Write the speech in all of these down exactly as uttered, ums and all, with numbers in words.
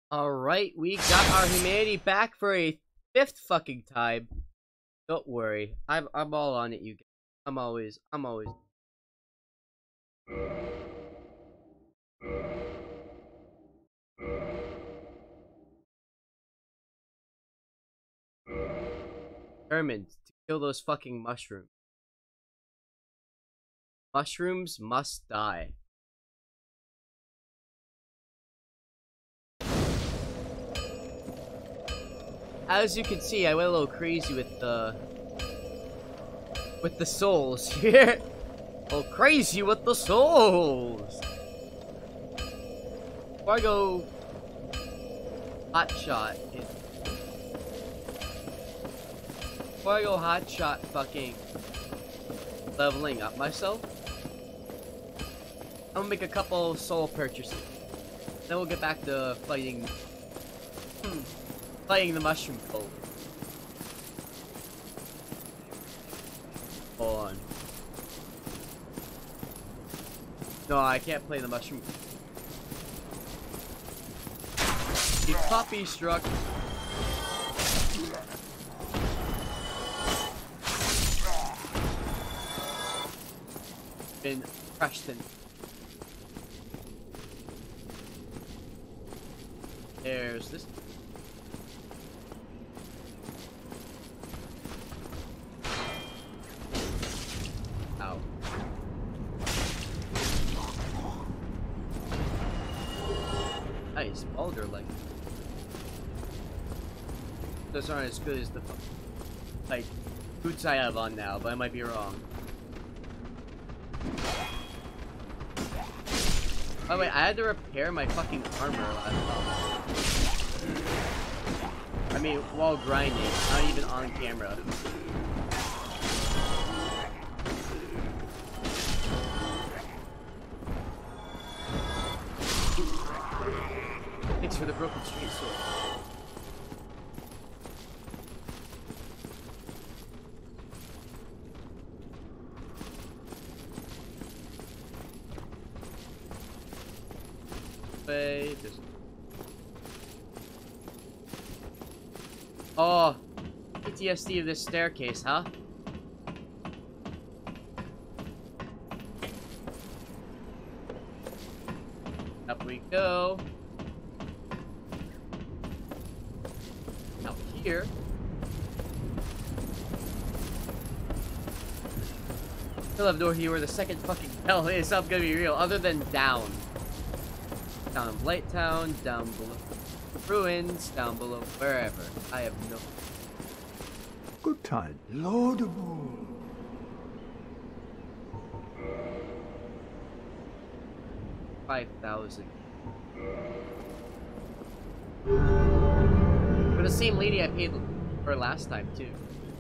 Alright, we got our humanity back for a fifth fucking time. Don't worry. I'm I'm all on it, you guys. I'm always I'm always determined to kill those fucking mushrooms. Mushrooms must die. As you can see, I went a little crazy with the with the souls here. Oh, crazy with the souls. Before I go hot shot, before I go hot shot, fucking leveling up myself, I'm gonna make a couple soul purchases. Then we'll get back to fighting. Hmm. Playing the mushroom folk. Hold on. No, I can't play the mushroom. The puppy struck. Been crushed in. There's this. Nice, Baldur like. Those aren't as good as the like boots I have on now, but I might be wrong. Oh wait, I had to repair my fucking armor last time. I mean, while grinding, not even on camera. Thanks for the broken straight sword. Wait, this. Oh, P T S D of this staircase, huh? Up we go. Out here. Still have no idea where the second fucking hell is. I'm gonna be real. Other than down. Down in Blighttown, down below ruins, down below wherever. I have no. Good time. Laudable. Five thousand. For the same lady I paid for last time too.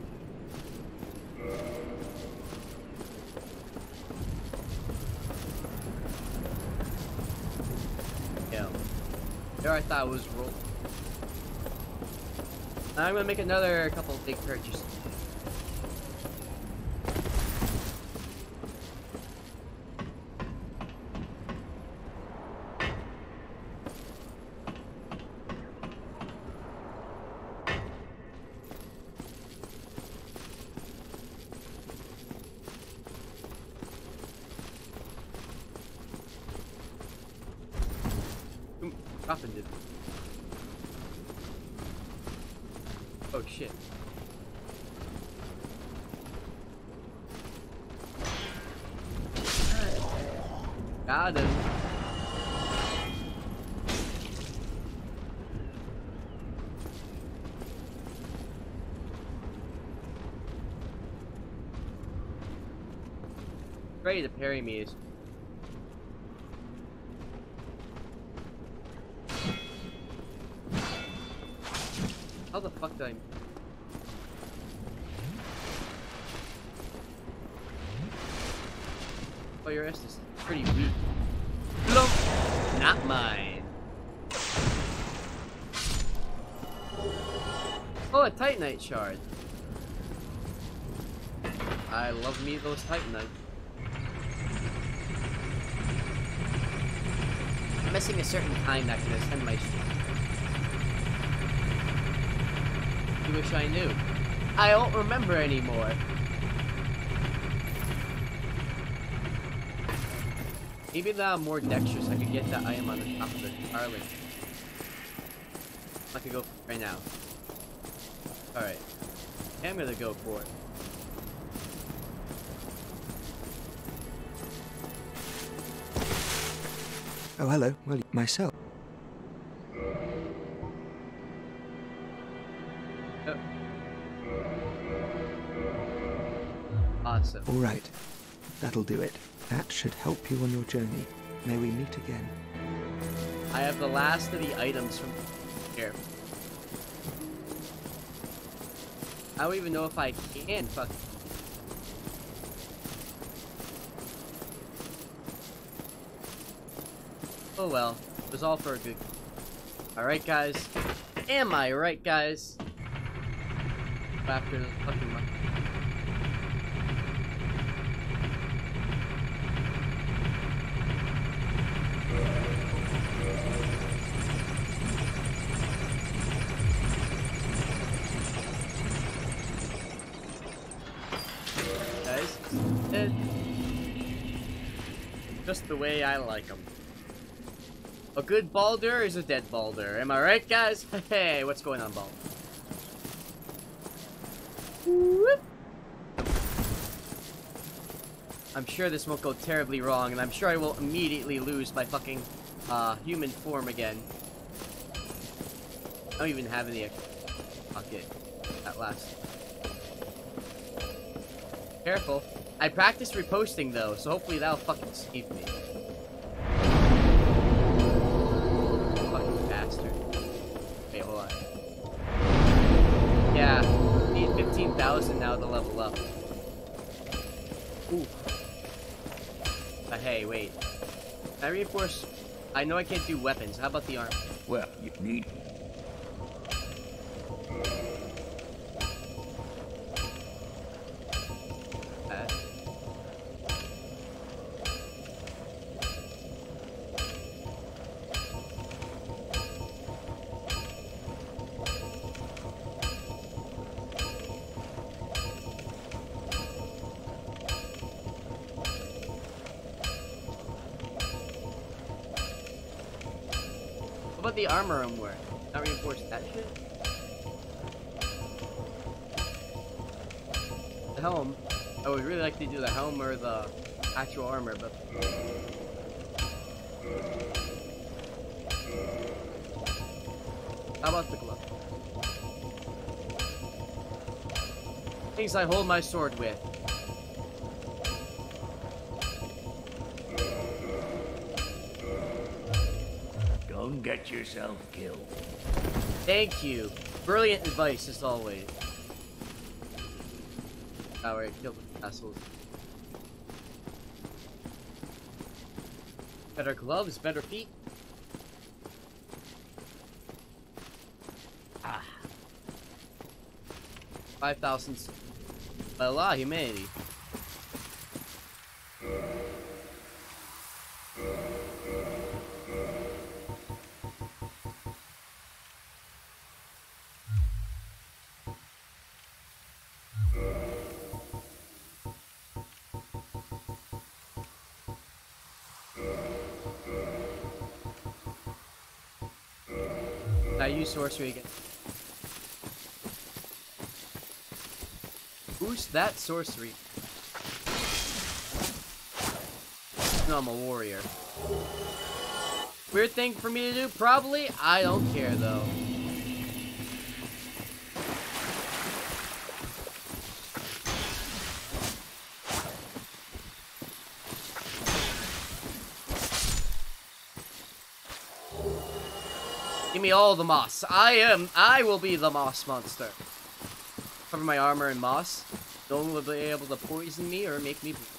Yeah. There I thought it was roll. Now I'm gonna make another couple of big purchases. Coffin did. Oh shit. Got him. Ready to parry me is. How the fuck did I... Oh, your ass is pretty weak. Look! Not mine. Oh, a Titanite shard. I love me those Titanite. I'm missing a certain time that can extend my stream. wish I knew. I don't remember anymore. Maybe that I'm more dexterous, I could get that item on the top of the Starling. I could go for it right now. Alright. I'm gonna go for it. Oh, hello. Well, myself. Oh. Awesome. All right. That'll do it. That should help you on your journey. May we meet again. I have the last of the items from here. I don't even know if I can fuck. Oh well, it was all for a good. Alright, guys. Am I right, guys? After the fucking month. Guys, it, just the way I like them. A good Baldur is a dead Baldur. Am I right, guys? Hey, what's going on, Baldur? Whoop. I'm sure this won't go terribly wrong, and I'm sure I will immediately lose my fucking uh, human form again. I don't even have any pocket at last. Careful. I practiced reposting though, so hopefully that'll fucking save me. Fucking bastard. Wait, hold on. Yeah, need fifteen thousand now to level up. Ooh. But hey, wait. Can I reinforce? I know I can't do weapons. How about the arm? Well, you need. That. What about the armor I'm wearing? Not reinforce that shit? The helm. I would really like to do the helm or the actual armor, but how about the glove? Things I hold my sword with. Don't get yourself killed. Thank you. Brilliant advice as always. Alright, kill the assholes. Better gloves, better feet. Ah. Five thousand. A lot of humanity. I use sorcery again. Boost that sorcery. No, I'm a warrior. Weird thing for me to do? Probably. I don't care though. Give me all the moss. I am. I will be the moss monster. Cover my armor in moss. No one will be able to poison me or make me bleed.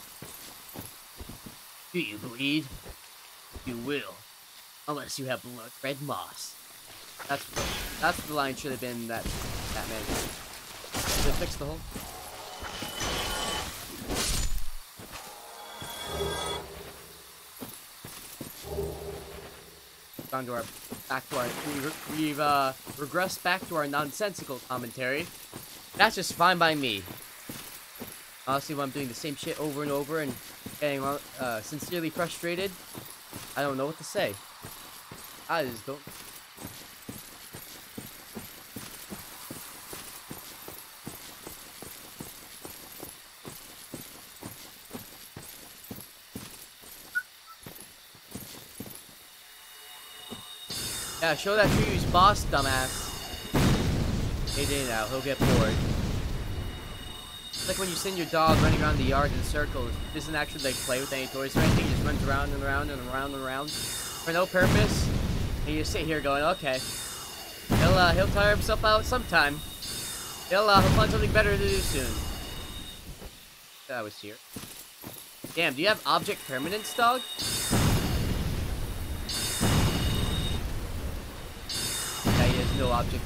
Do you bleed? You will. Unless you have blood red moss. That's that's the line should have been that that man. Did it fix the hole? Down to our back to our we, we've uh, regressed back to our nonsensical commentary. That's just fine by me. Honestly, when I'm doing the same shit over and over and getting uh, sincerely frustrated, I don't know what to say. I just don't. Yeah, show that Triu's boss, dumbass. Hey, day now, he'll get bored. It's like when you send your dog running around the yard in circles. He doesn't actually like play with any toys or anything. He just runs around and around and around and around for no purpose. And you sit here going, okay, he'll uh, he'll tire himself out sometime. He'll uh, he'll find something better to do soon. That was here. Damn, do you have object permanence, dog? Yeah, he has no object.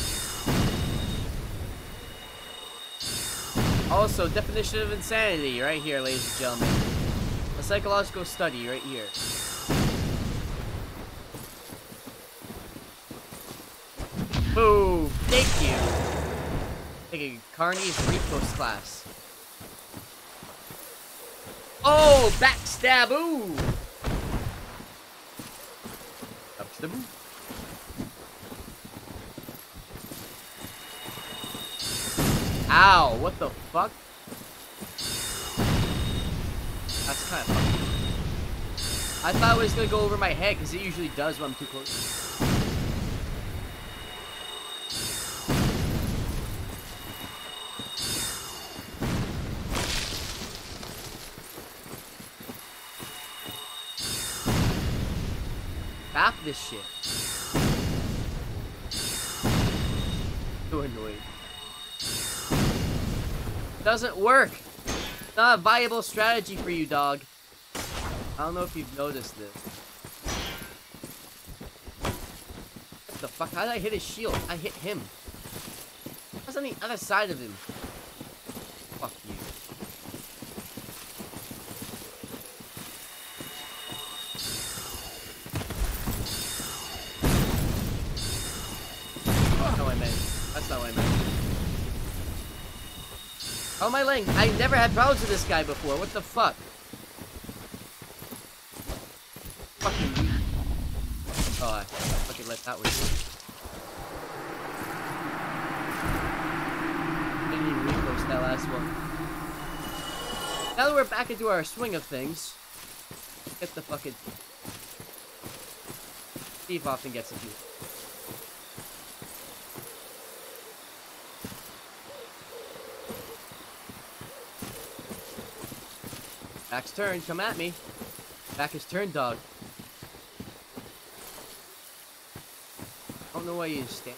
Also, definition of insanity, right here, ladies and gentlemen. A psychological study, right here. Boom! Thank you! Taking Carney's Repos class. Oh! Backstab! Ooh! Backstab! Ow, what the fuck? That's kind of fucking... I thought it was gonna go over my head, because it usually does when I'm too close. Stop this shit. So annoying. Doesn't work. It's not a viable strategy for you, dog. I don't know if you've noticed this. What the fuck? How did I hit his shield? I hit him. I was on the other side of him. Fuck you. That's not what I meant. That's not what I meant. How am I laying? I never had problems with this guy before. What the fuck? Fucking. Oh, I fucking let that one. Didn't even repost that last one. Now that we're back into our swing of things, get the fucking. Steve often gets a few. Back's turn, come at me. Back is turn, dog. I don't know why you stand.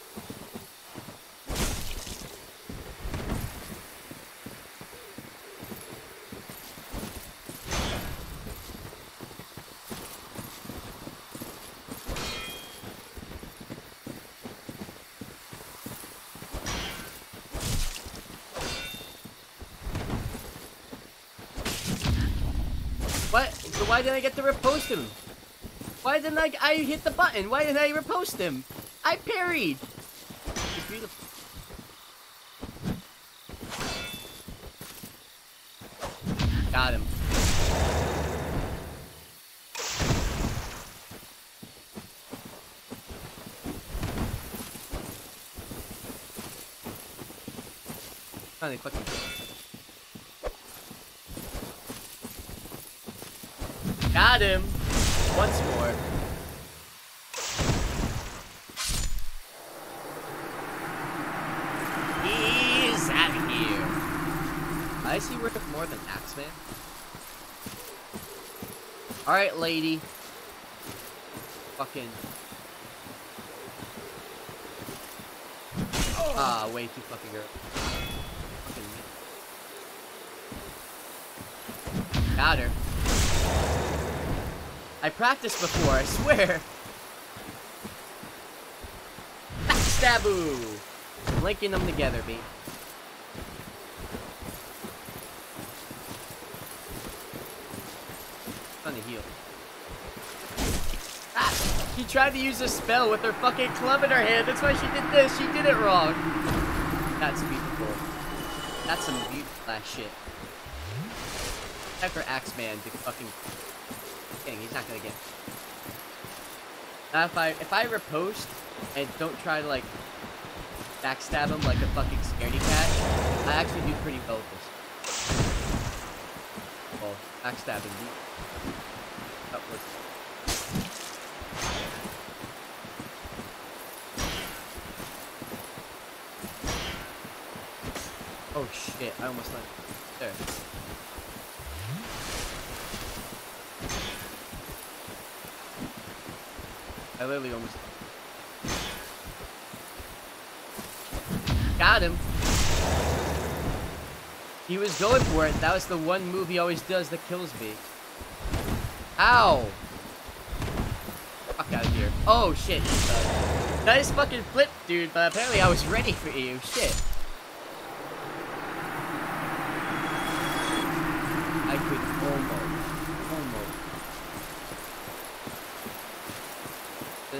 What? So why didn't I get to repost him? Why didn't I, I hit the button? Why didn't I repost him? I parried! It's beautiful. Got him. Finally fucking got him! Once more. He's out of here. I see worth more than Axeman. Alright, lady. Fucking. Ah, way too fucking girl. Fucking. Got her. I practiced before, I swear. Backstaboo! Linking them together, B. On the heel. Ah! She tried to use a spell with her fucking club in her hand. That's why she did this. She did it wrong. That's beautiful. That's some beautiful ass shit. Time for Axeman to fucking... Dang, he's not gonna get... Now if I, if I riposte and don't try to, like, backstab him like a fucking scaredy cat, I actually do pretty well with this. Well, backstabbing. That was... Oh shit, I almost let it. There. I literally almost... Got him! He was going for it. That was the one move he always does that kills me. Ow! Fuck out of here. Oh shit. Uh, nice fucking flip, dude, but apparently I was ready for you. Shit. I could almost, almost. This.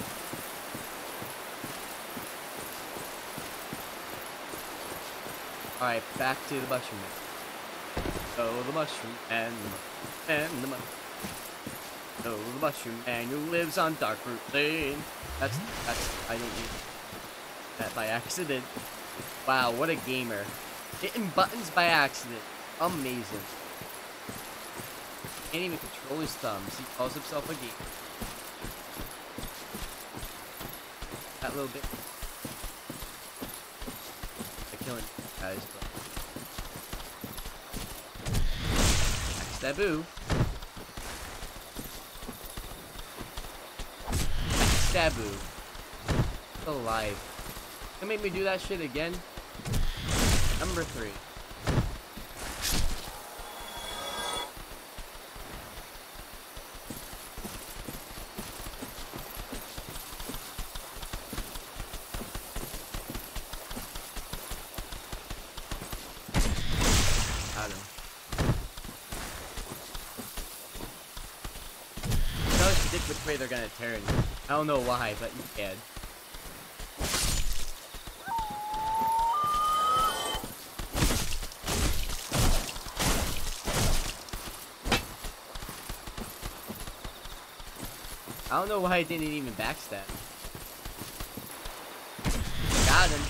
Alright, back to the mushroom man. Oh, the mushroom and the and the mushroom. Oh, the mushroom man who lives on Darkroot Lane. That's, that's, I didn't use that by accident. Wow, what a gamer. Hitting buttons by accident. Amazing. Can't even control his thumbs. He calls himself a gamer. That little bit. They're killing guys, but... Backstaboo. Backstaboo. Still alive. Can make me do that shit again? Number three. Which way they're gonna turn. I don't know why, but you can. I don't know why I didn't even backstab. Got him.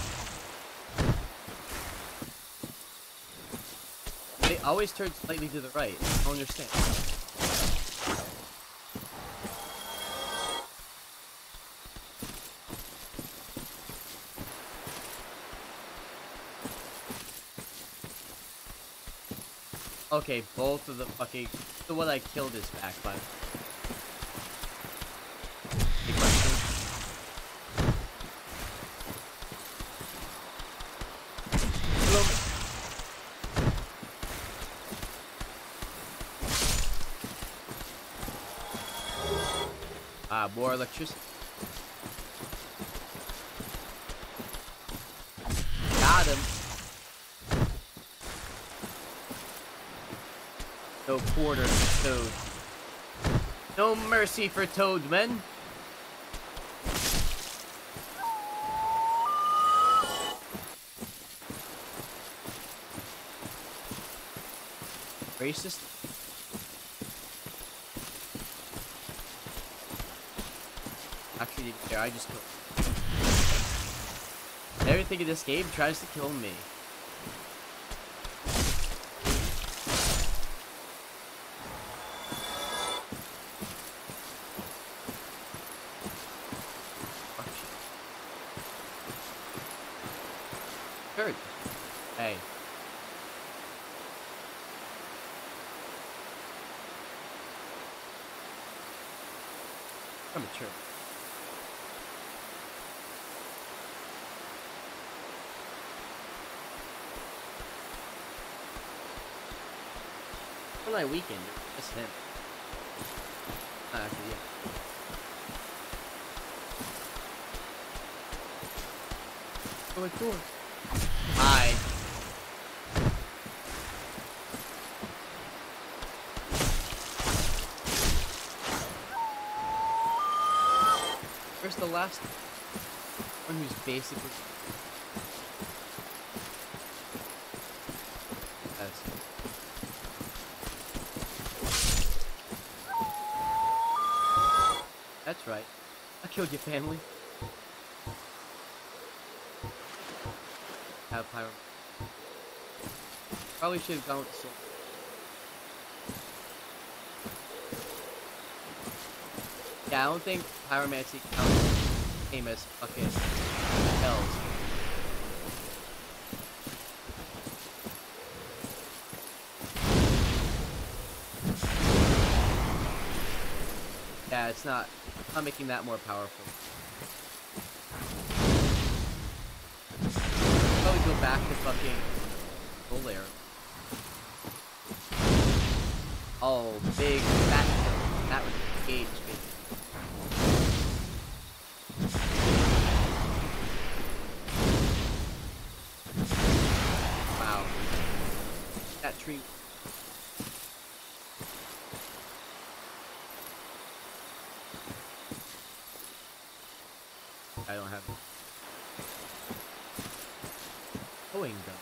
They always turn slightly to the right. I don't understand. Okay, both of the fucking... The one I killed is back, but... Big question. Hello. Ah, more electricity. Got him. No quarter for Toad. No mercy for Toad, men. Racist. Actually, didn't care. I just killed. Everything in this game tries to kill me. Hey. I'm a church. On my weekend, just him. Not actually, yeah. Oh, my door. Hi. the last one who's basically... That's... That's right. I killed your family. Have pyro. Probably should have gone with the sword. Yeah, I don't think pyromancy counts the same as fucking spells. Yeah, it's not. Not making that more powerful. Probably go back to fucking full air. Oh, big fat kill. That was a gauge, baby. Wow. That tree. I don't have it. Towing gun.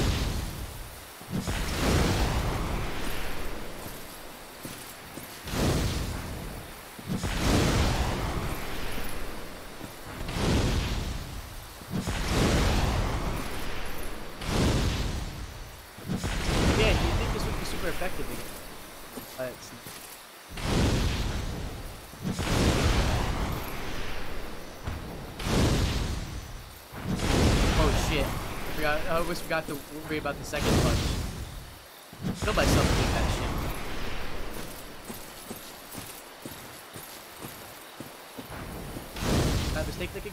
Yeah, do you think this would be super effective again? Uh, it's shit. I forgot. I almost forgot to worry about the second punch. Kill myself doing that shit. That mistake thinking?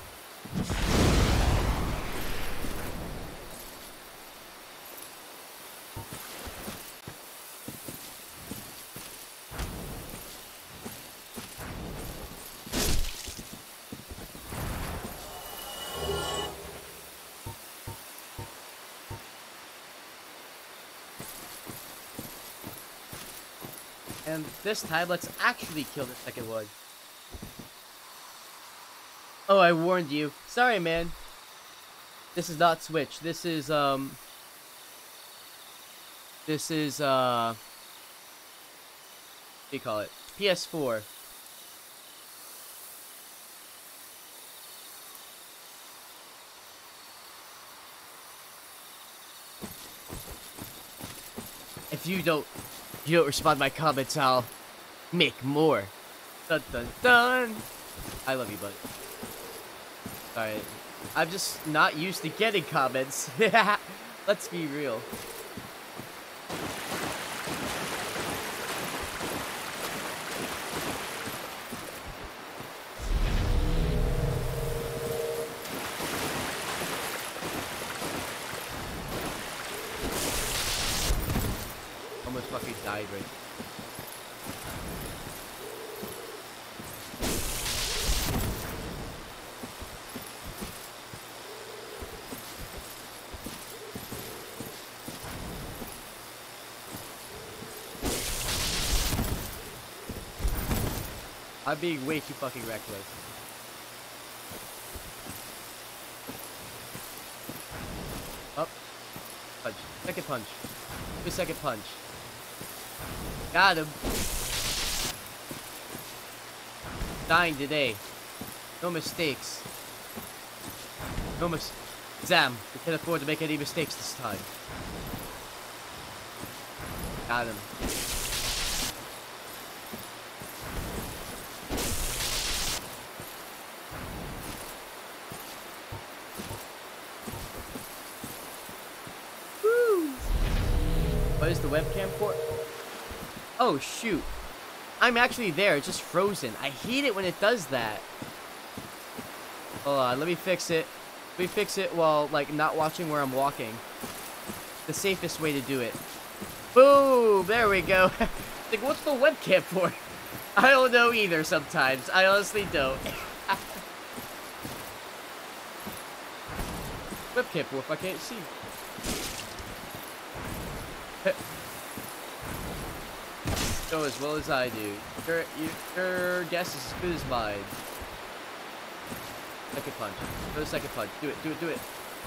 And this time, let's actually kill the second one. Oh, I warned you. Sorry, man. This is not Switch. This is, um... This is, uh... What do you call it? P S four. If you don't... If you don't respond to my comments, I'll make more. Dun dun dun! I love you, buddy. Sorry. I'm just not used to getting comments. Let's be real. Almost fucking died right. I'm being way too fucking reckless. Up. Punch. Second punch. Good second punch. Got him. Dying today. No mistakes. No mis- Zam, we can't afford to make any mistakes this time. Got him. Woo! What is the webcam port? Oh shoot. I'm actually there, it's just frozen. I hate it when it does that. Hold on, let me fix it. Let me fix it while, like, not watching where I'm walking. The safest way to do it. Boom! There we go. Like, what's the webcam for? I don't know either sometimes. I honestly don't. Webcam for if I can't see. Go as well as I do. Your, your, your guess is as good as mine. Second punch. Go to second punch. Do it, do it, do it.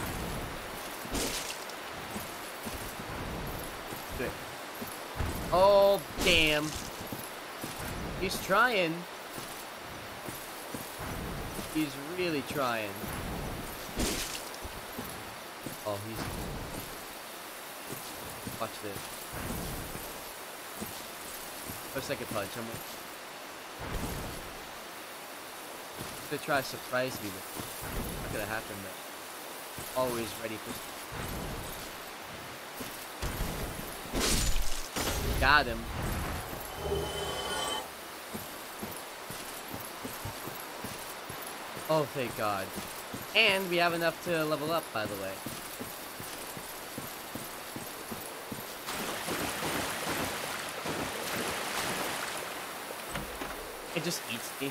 Do it. Oh, damn. He's trying. He's really trying. Oh, he's... Watch this. Go second punch. I'm gonna try to surprise me with it. Not gonna happen, but always ready for. Got him. Oh, thank God. And we have enough to level up, by the way. It just eats me.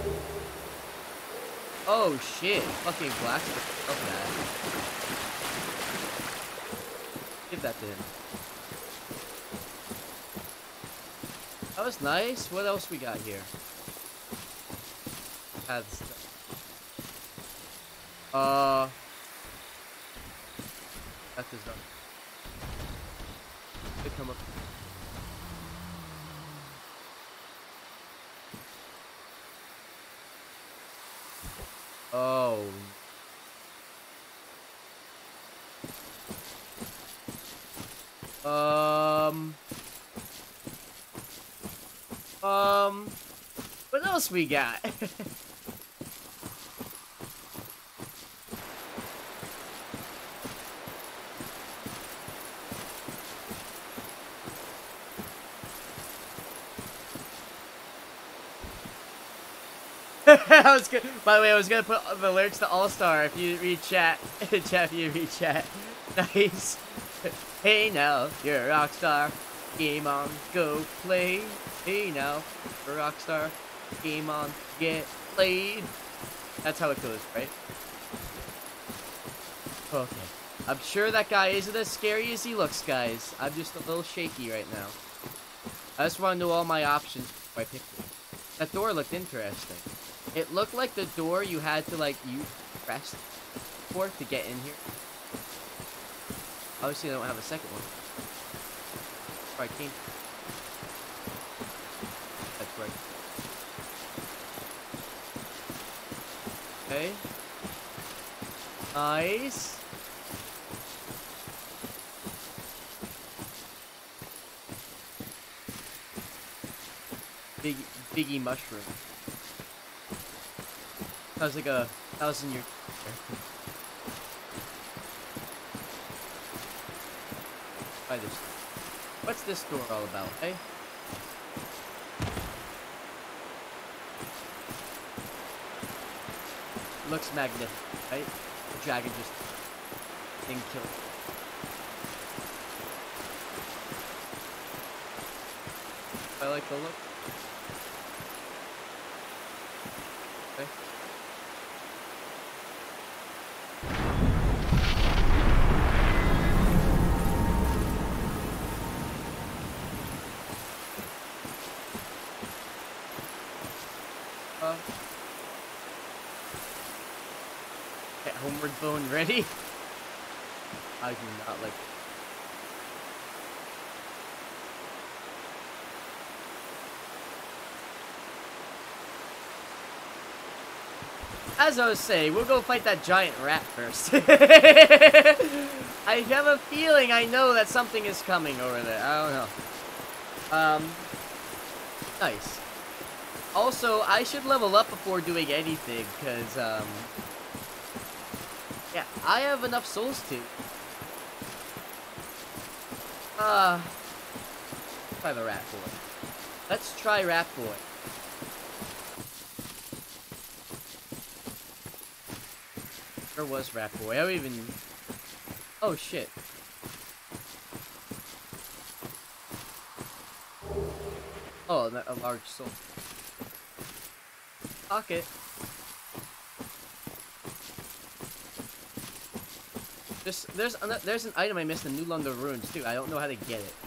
Oh shit, fucking black. Love that. Give that to him. That was nice. What else we got here? That's uh that is done. They come up. Oh. Um. Um. What else we got? I was good. By the way, I was gonna put the lyrics to All Star if you read chat. Chat, if you read chat. Nice. Hey now, you're a rock star. Game on, go play. Hey now, you're a rock star. Game on, get played. That's how it goes, right? Okay. I'm sure that guy isn't as scary as he looks, guys. I'm just a little shaky right now. I just want to know all my options before I pick it. That door looked interesting. It looked like the door you had to, like, you press for to get in here. Obviously, I don't have a second one. Where I came. That's right. Okay. Nice. Big, biggie mushroom. That was like a thousand year. Try this. What's this door all about, hey? Looks magnificent, right? The dragon just being killed. I like the look. Okay. Uh, okay, Homeward Bone ready? I do not like it. As I was saying, we'll go fight that giant rat first. I have a feeling I know that something is coming over there. I don't know. Um, nice. Also, I should level up before doing anything, because, um... yeah, I have enough souls to. Uh... Try the Rat Boy. Let's try Rat Boy. Where was Rat Boy? I don't even... Oh, shit. Oh, a large soul. Pocket. There's, there's, there's an item I missed in New London Ruins, too. I don't know how to get it.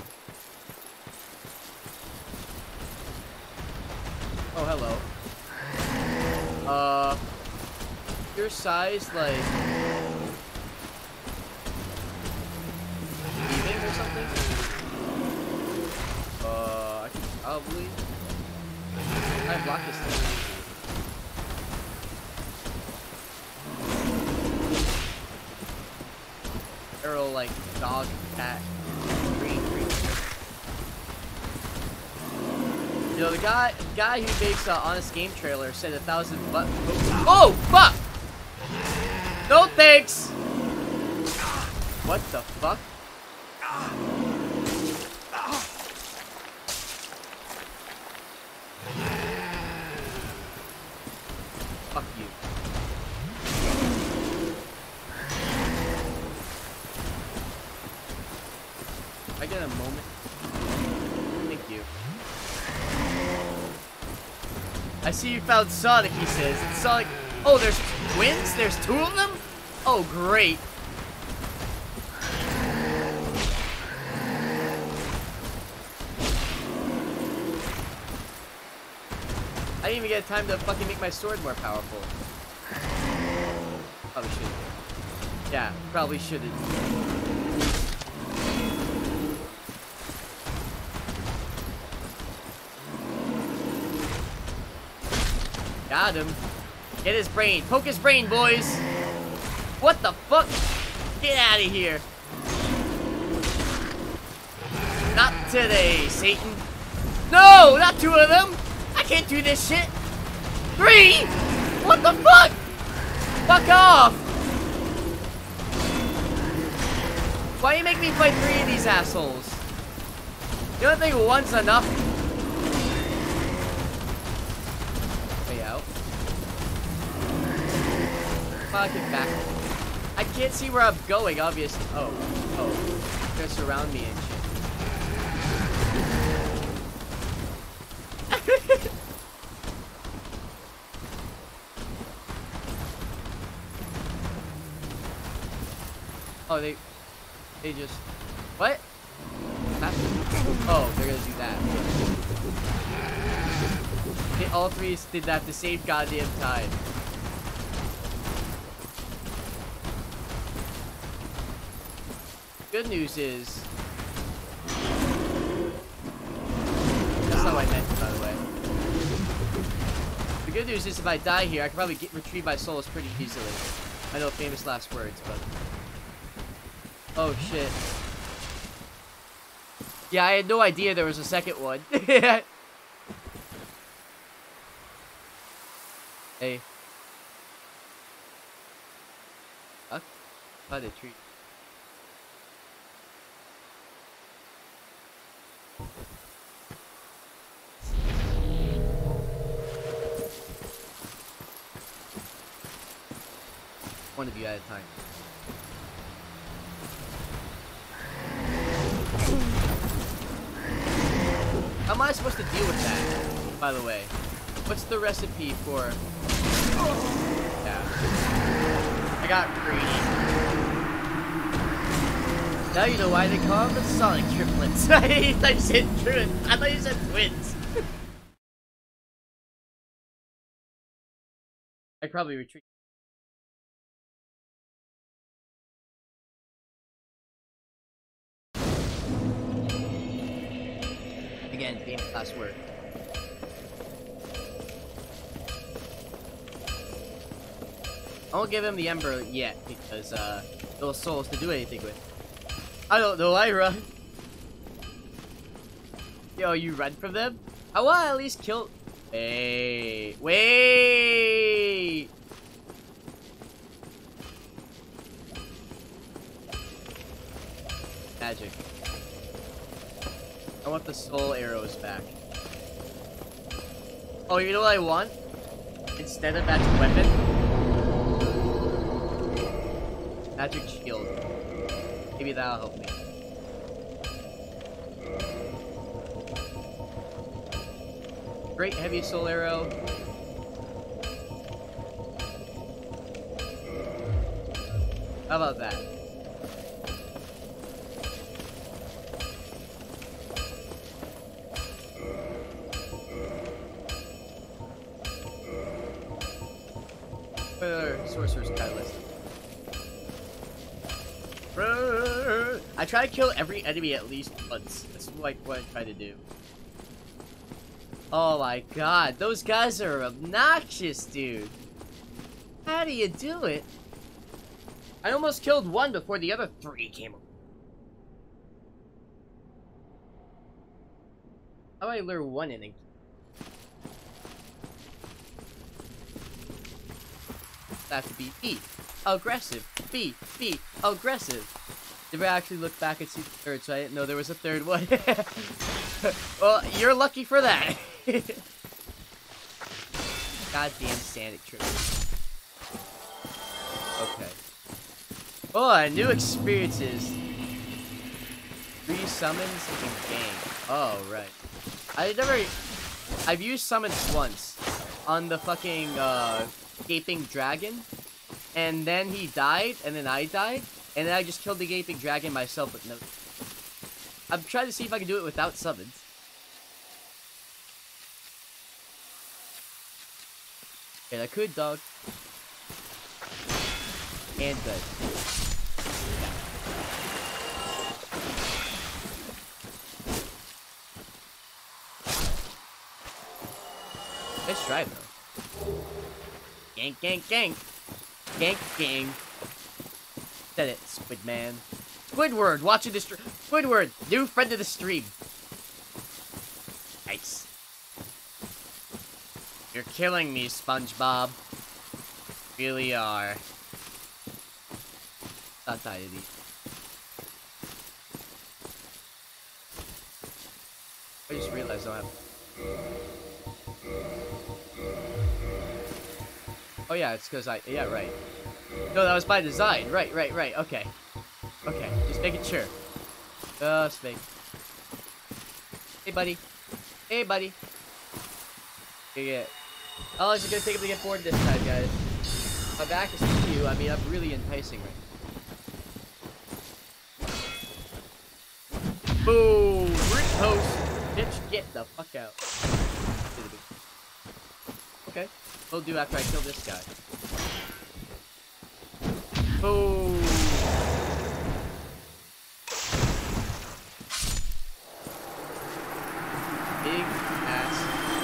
Oh, hello. Uh... your size, like, leaving or something? Uh, I can probably. I block this thing. Arrow like dog, cat, green, green. You know, the guy, guy who makes uh, Honest Game Trailer said a thousand but. Oh, fuck! No thanks! What the fuck? Fuck you. I get a moment. Thank you. I see you found Sonic, he says. It's Sonic. Oh, there's twins? There's two of them? Oh, great. I didn't even get time to fucking make my sword more powerful. Probably shouldn't. Yeah, probably shouldn't. Got him. Get his brain. Poke his brain, boys. What the fuck? Get out of here. Not today, Satan. No, not two of them. I can't do this shit. Three? What the fuck? Fuck off. Why do you make me fight three of these assholes? You don't think one's enough? Way out. Fuck it back. I can't see where I'm going, obviously. Oh, oh. They're gonna surround me and shit. Oh, they, they just, what? Oh, they're gonna do that. They all three did that at the same goddamn time. Good news is, that's not what I meant, by the way. The good news is if I die here, I can probably get, retrieve my souls pretty easily. I know famous last words, but... Oh, shit. Yeah, I had no idea there was a second one. Hey. Fuck. By the tree. One of you at a time. How am I supposed to deal with that, by the way? What's the recipe for... Yeah. I got greedy. Now you know why they call them the Sonic triplets. I thought you said twins. I thought you said twins. I probably retreat. Again, game last word. I won't give him the Ember yet because uh, those souls to do anything with. I don't know. I run. Yo, you run from them? I want to at least kill. Wait, wait. Magic. I want the soul arrows back. Oh, you know what I want? Instead of magic weapon? Magic shield. Maybe that'll help me. Great heavy soul arrow. How about that? Sorcerer's Catalyst. I try to kill every enemy at least once. That's like what I try to do. Oh my god, those guys are obnoxious, dude. How do you do it? I almost killed one before the other three came up. How do I lure one in and have to be be aggressive, be be aggressive. Did I actually look back and see the third, so I didn't know there was a third one. Well, you're lucky for that. Goddamn Sanic trick. Okay. Oh, new experiences. Three summons and gang. Oh, right. I never... I've used summons once. On the fucking, uh... Gaping Dragon. And then he died, and then I died. And then I just killed the Gaping Dragon myself with no... I'm trying to see if I can do it without summons. And I could, dog. And good. Nice try, though. Gank, gank, gank. Gank, gang. Said it, Squidman. Squidward, watching the stream. Squidward, new friend of the stream. Nice. You're killing me, SpongeBob. Really are. Not tired of these. I just realized I don't have... Oh yeah, it's because I... Yeah, right. No, that was by design. Right, right, right. Okay. Okay, just making sure. Just make... Hey, buddy. Hey, buddy. Okay, yeah. Oh, is it gonna take him to get bored this time, guys? My back is to you. I mean, I'm really enticing right now. Boom! Brick post! Bitch, get the fuck out. Okay. We'll do after I kill this guy. Boom! Big ass.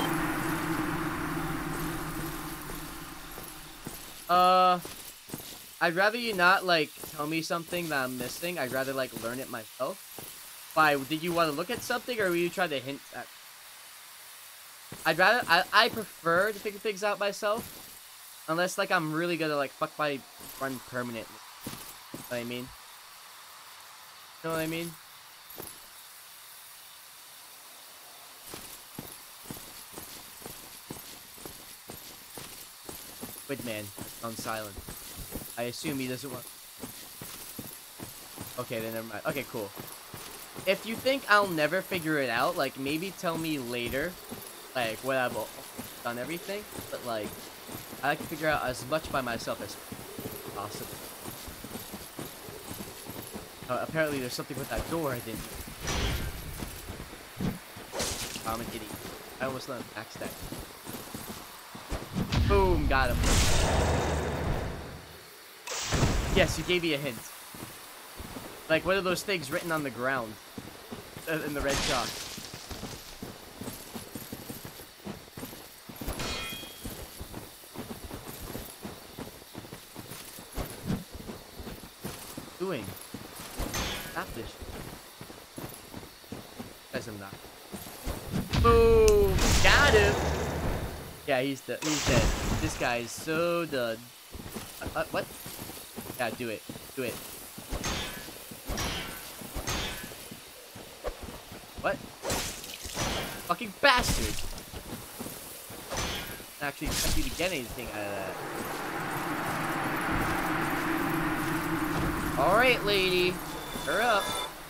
Uh, I'd rather you not, like, tell me something that I'm missing. I'd rather, like, learn it myself. Why, did you want to look at something, or were you trying to hint at... I'd rather... I, I prefer to figure things out myself. Unless, like, I'm really gonna, like, fuck my run permanently. You know what I mean? You know what I mean? Squidman has gone silent. I assume he doesn't want... Okay, then never mind. Okay, cool. If you think I'll never figure it out, like, maybe tell me later, like, when I've done everything, but, like, I like to figure out as much by myself as possible. Uh, apparently there's something with that door I didn't... Oh, I'm an idiot. I almost let him backstab. Boom, got him. Yes, you gave me a hint. Like, what are those things written on the ground? Uh, in the red chalk. Doing? Stop this. Guys, I'm not. Boom! Got him! Yeah, he's the he's dead. This guy is so done. Uh, uh, what? Yeah, do it. Do it. What? Fucking bastard! I actually expect you to get anything out of that. Alright, lady. Hurry up.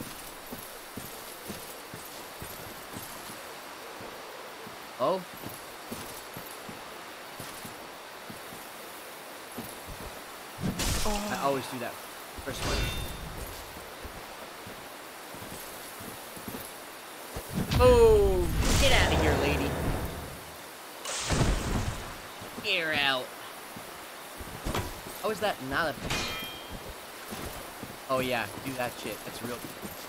Oh. I always do that first one. Oh, get out of here, lady. Get her out. How is that not a bad? Oh yeah, do that shit. That's real.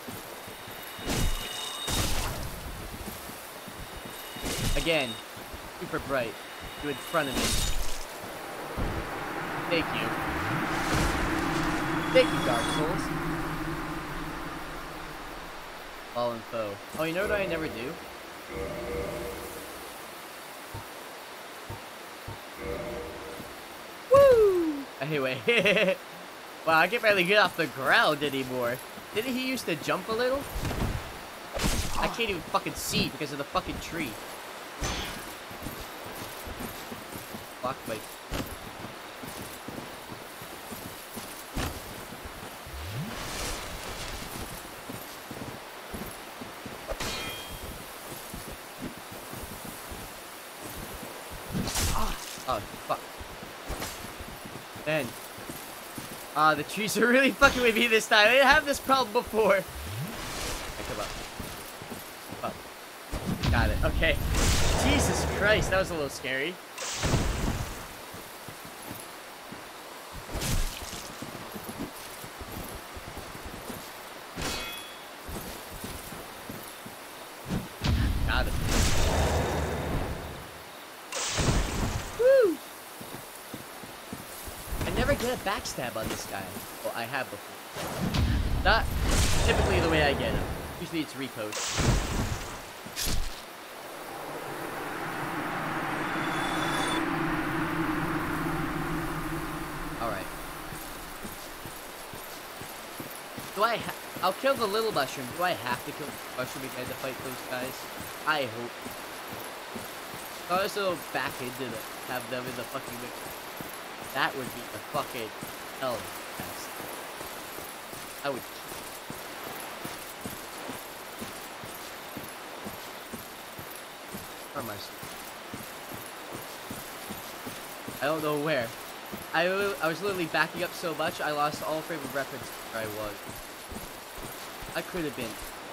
Again, super bright. You in front of me. Thank you. Thank you, Dark Souls. Fallen foe. Oh, you know what I never do? Woo! Anyway. Wow, I can barely get off the ground anymore. Didn't he used to jump a little? I can't even fucking see because of the fucking tree. Blocked by... Oh, fuck. Man. Ah, uh, the trees are really fucking with me this time. I didn't have this problem before. Okay, come up. Up. Got it. Okay. Jesus Christ, that was a little scary. Got it. Woo! I never get a backstab on this guy. Well, I have before. Not typically the way I get him. Usually it's repost. Alright. Do I ha- I'll kill the little mushroom. Do I have to kill the mushroom again to fight those guys? I hope. I'll also back into the, have them in the fucking mix. That would be the fucking hell best. I would. Where am I? I don't know where. I, I was literally backing up so much, I lost all frame of reference where I was. I could have been.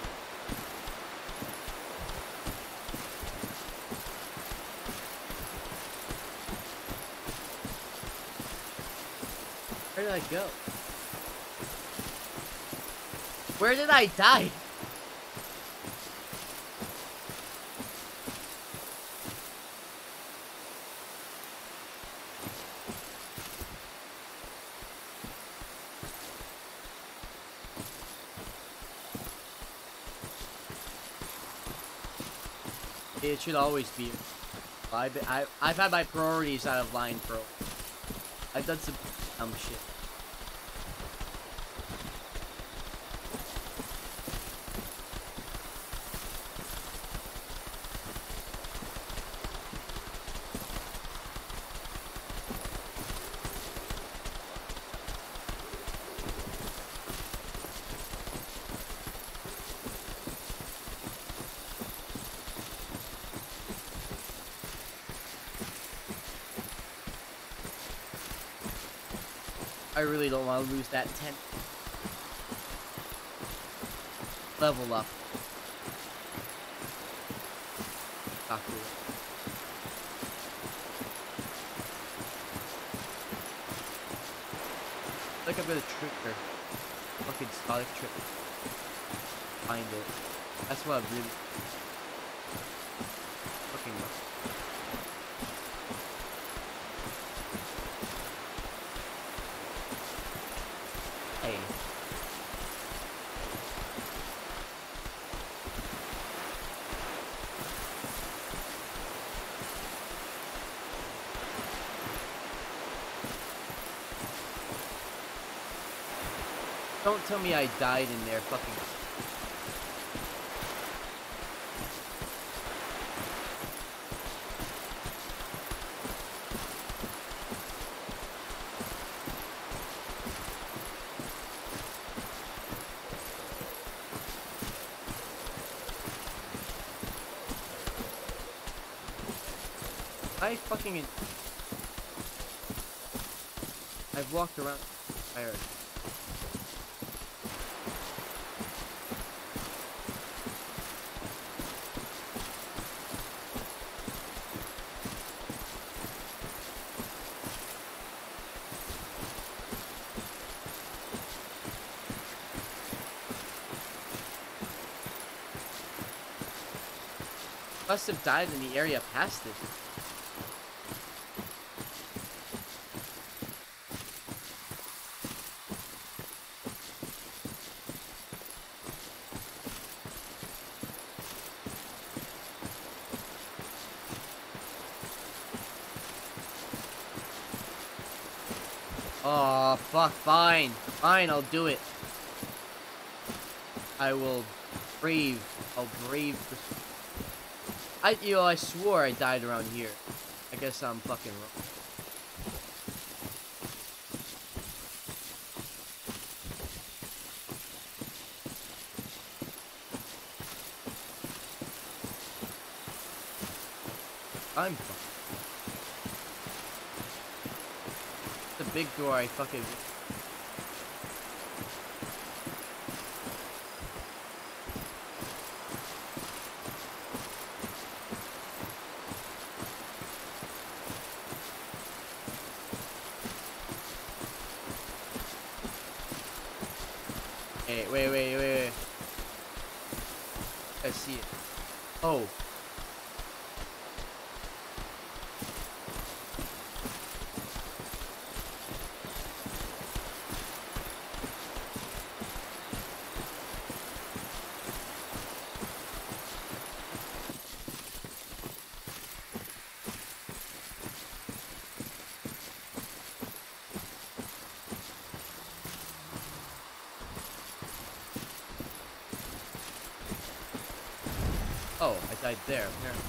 Where did I go? Where did I die? It should always be. I've, been, I, I've had my priorities out of line for. I've done some dumb shit. I really don't want to lose that ten level up. Kaku. I think I'm gonna trick her. Fucking Sonic trick. Find it. That's what I'm really fucking love. Don't tell me I died in there fucking... I fucking... In I've walked around tired. Must have died in the area past it. Oh, fuck, fine. Fine, I'll do it. I will brave. I'll brave the... I, you know, I swore I died around here. I guess I'm fucking wrong. I'm fucking... The big door I fucking... Hey, wait, wait, wait, wait. I see it. Oh. Oh, I died there, apparently.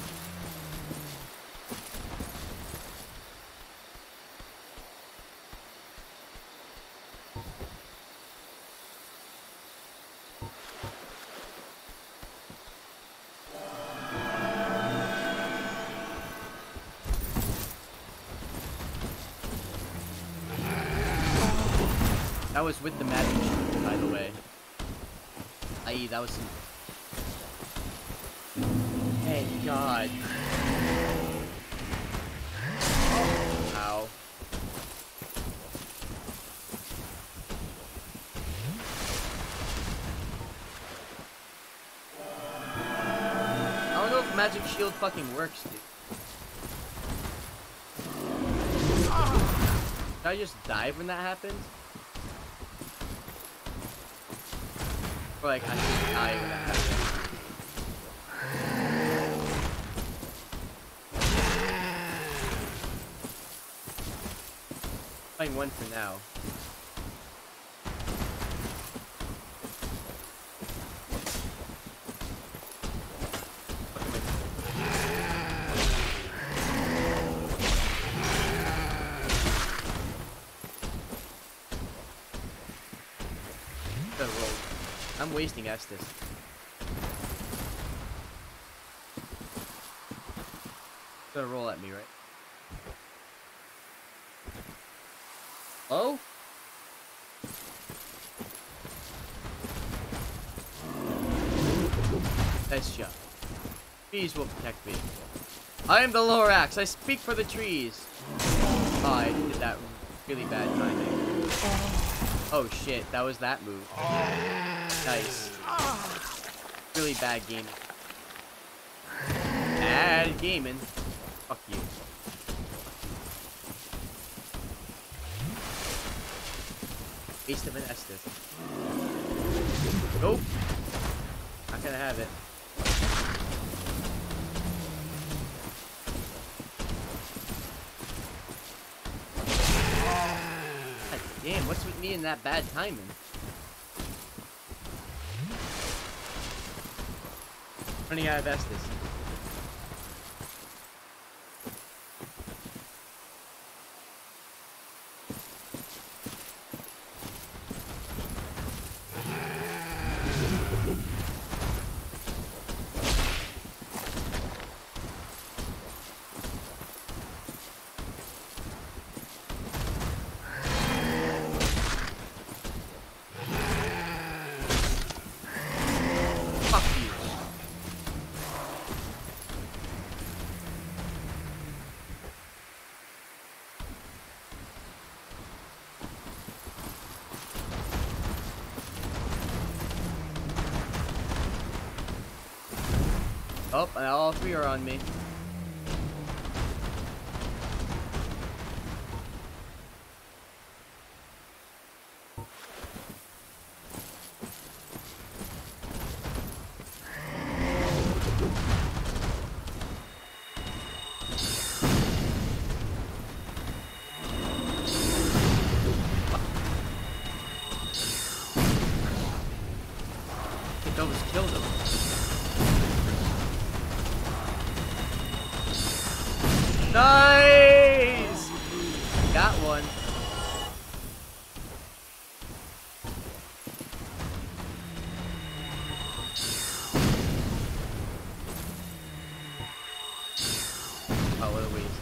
That was with the magic shield, by the way. that is, that was some... Thank God. Ow. I don't know if magic shield fucking works, dude. Did I just dive when that happens? Or like I should die when that happens? Playing one for now. I'm wasting Estus. Gonna roll at me, right? Oh? Nice shot. Trees will protect me. I am the Lorax. I speak for the trees. Oh, I did that really bad timing. Oh shit, that was that move. Nice. Really bad gaming. Bad gaming. Fuck you. Waste of an Estus. Nope. Not gonna have it. God damn, what's with me and that bad timing? Running out of Estus. Oh, and all three are on me. Almost killed him. Nice! Got one. Oh, what a waste.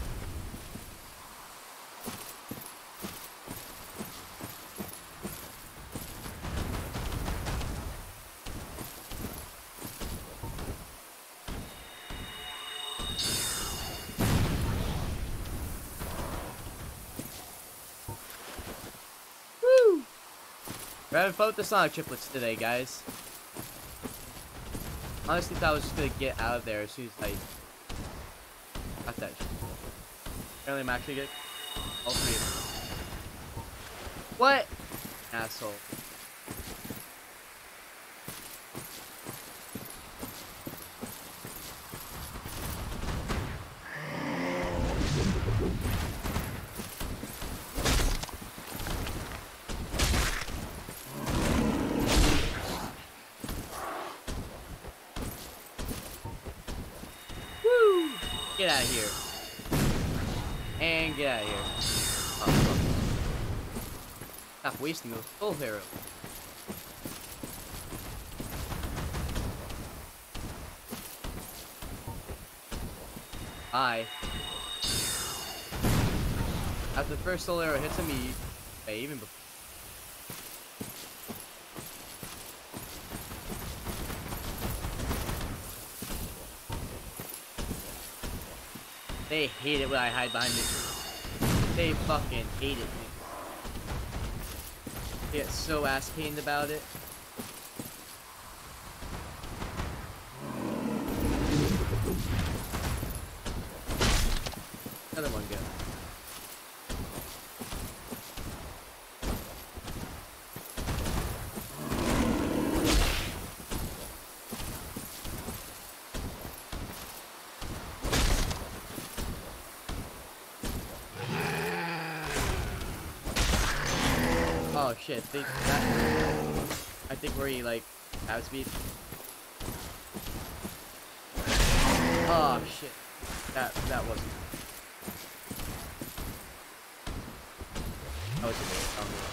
We're having fun with the Sonic triplets today, guys. Honestly, thought I was just gonna get out of there as soon as I got that shit. Apparently, I'm actually getting all three of them. What? Asshole. Get out of here. And get out of here. Oh, fuck. Stop wasting those full arrows. Bye. After the first soul arrow hits him, he... Hey, even before... They hate it when I hide behind this. They fucking hate it, dude. They get so ass pained about it. Another one go. Oh shit, think that, I think where he like have speed. Oh shit. That that wasn't that was a waste. Oh, no.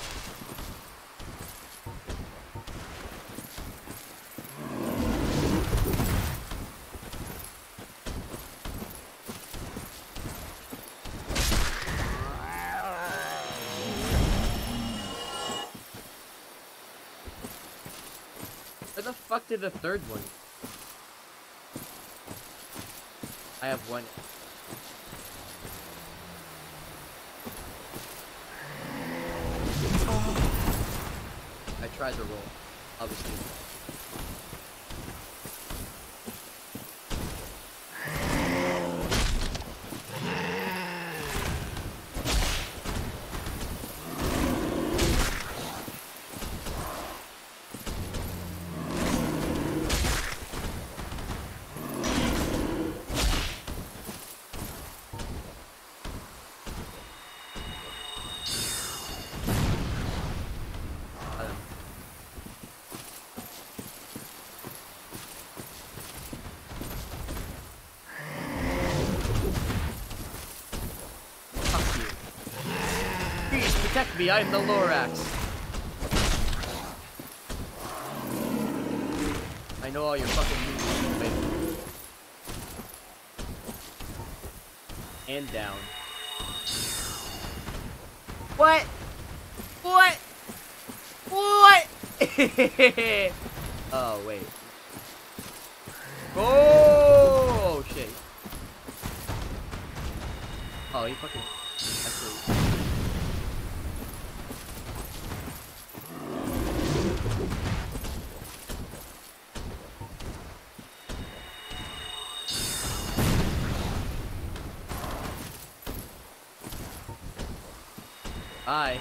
Where the fuck did the third one? I have one. I tried to roll, obviously. Protect me, I'm the Lorax. I know all your fucking moves, baby. And down. What? What? What? Oh, wait. Oh, shit. Oh, he fucking... Actually... Bye.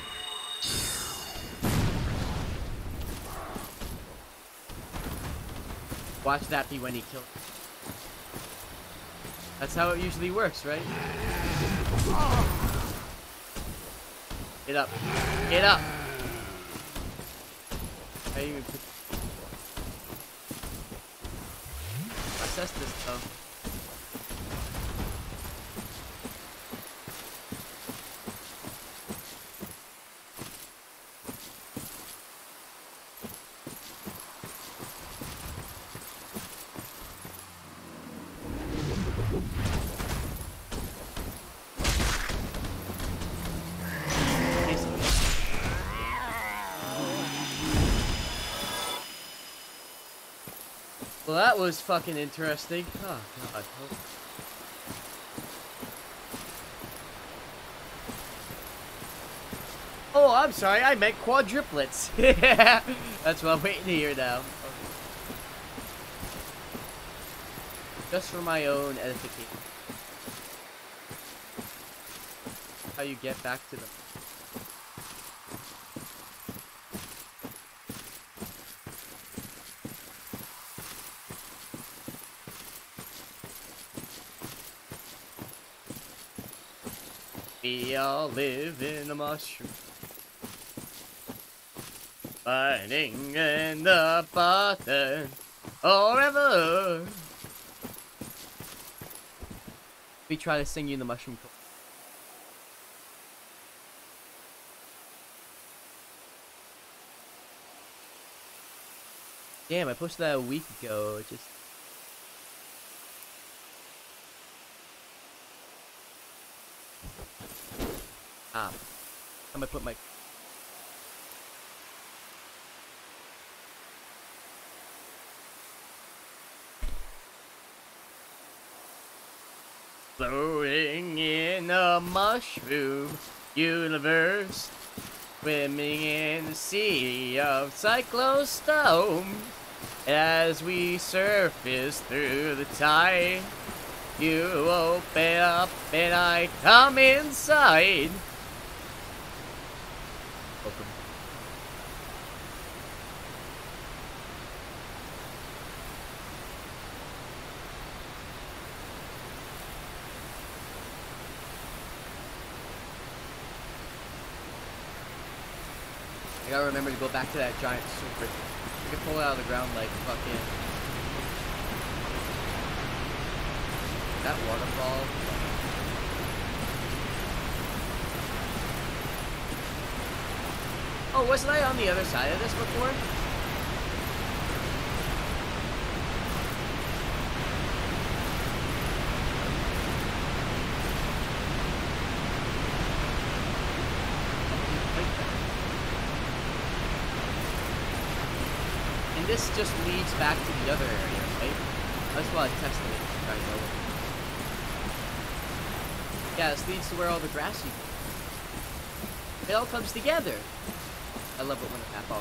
Watch that be when he kills. That's how it usually works, right? Get up. Get up. How you put... Assess this though. Well, that was fucking interesting. Oh, God. Oh, I'm sorry. I meant quadruplets. That's what I'm waiting to hear now. Just for my own edification. How you get back to them. We all live in a mushroom, fighting in the bottom forever. We try to sing you the mushroom. Damn, I posted that a week ago. It just. Ah, I'm gonna put my. Floating in a mushroom universe, swimming in the sea of cyclostone. As we surface through the tide, you open up and I come inside. Welcome. I gotta remember to go back to that giant sword. I can pull it out of the ground like fucking... That waterfall. Oh, wasn't I on the other side of this before? And this just leads back to the other area, right? That's why I tested it to try to know. Yeah, this leads to where all the grassy. It all comes together. I love it when it happens.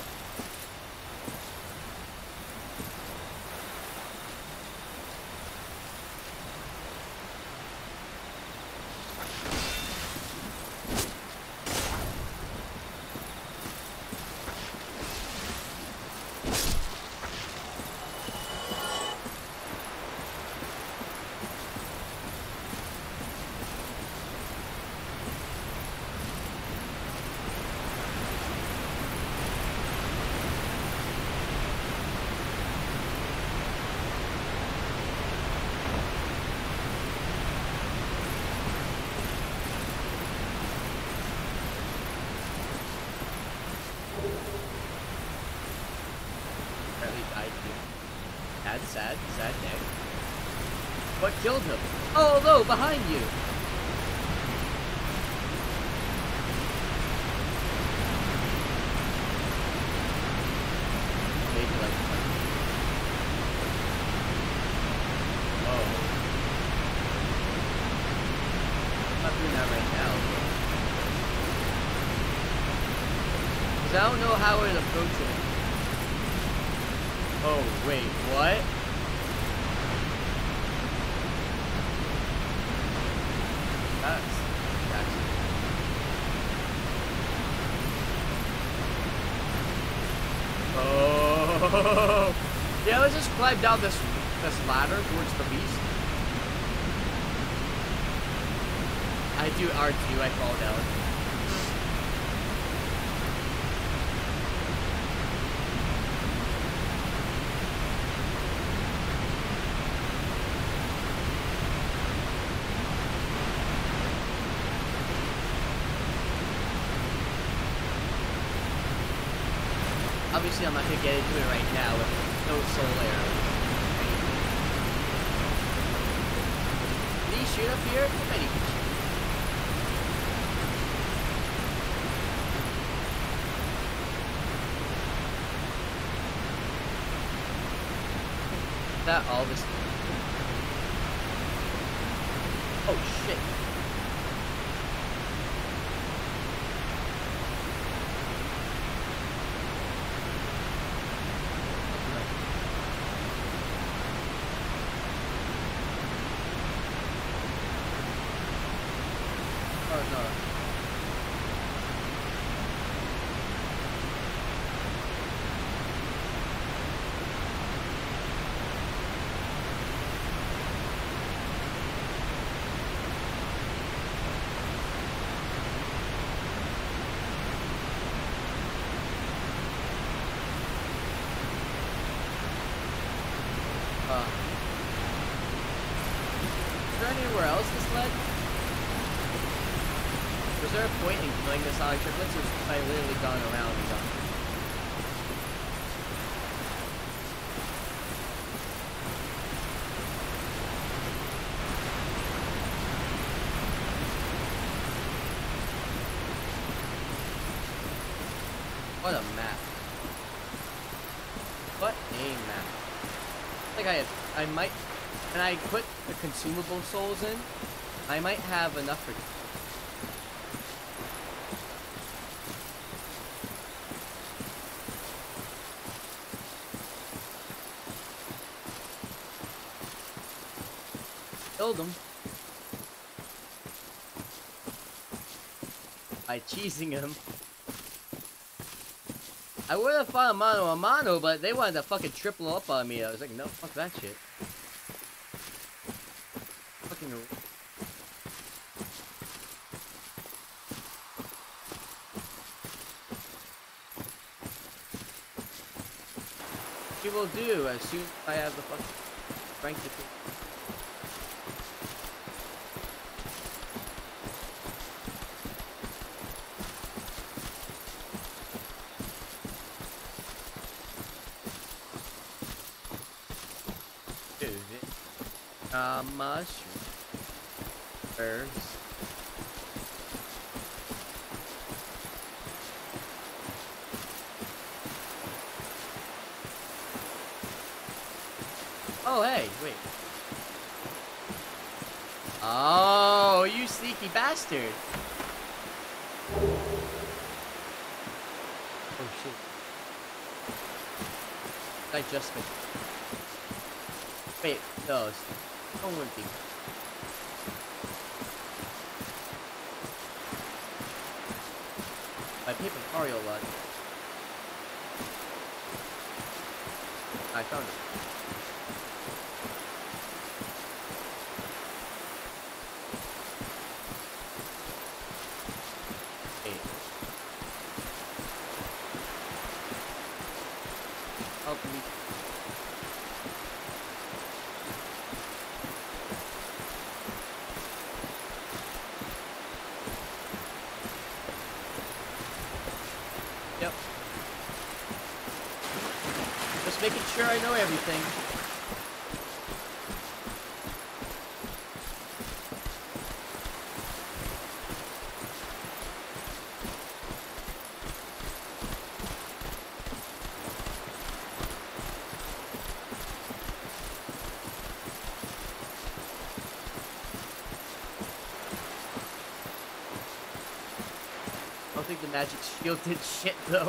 Sad, sad day. What killed him? Oh, no, behind you! Maybe like... Oh. I'm not doing that right now. Because I don't know how it approaches it. Oh, wait, what? That's... That's... Oh, yeah, let's just climb down this this ladder towards the beast. I do R two, I fall down. Obviously, I'm not gonna get into it right now with no soul arrows. Can he shoot up here? I bet he can shoot. Is that all this? Oh shit. Anywhere else this led? Was there a point in killing the Sonic triplets, or have I literally gone around and done? What a map. What a map. I think I have, I might, and I put the consumable souls in, I might have enough for... Killed him. By cheesing him. I would have fought a mano a mano, but they wanted to fucking triple up on me. I was like, no, fuck that shit. Fucking... She will do as soon as I have the fucking strength to do. Uh, mushroom. Herbs. Oh, hey, wait. Oh, you sneaky bastard. Oh, shit. I just missed. Wait, no. Oh, one thing. My Paper Mario lot. I found it. Hey. Help me. Making sure I know everything. I don't think the magic shield did shit though.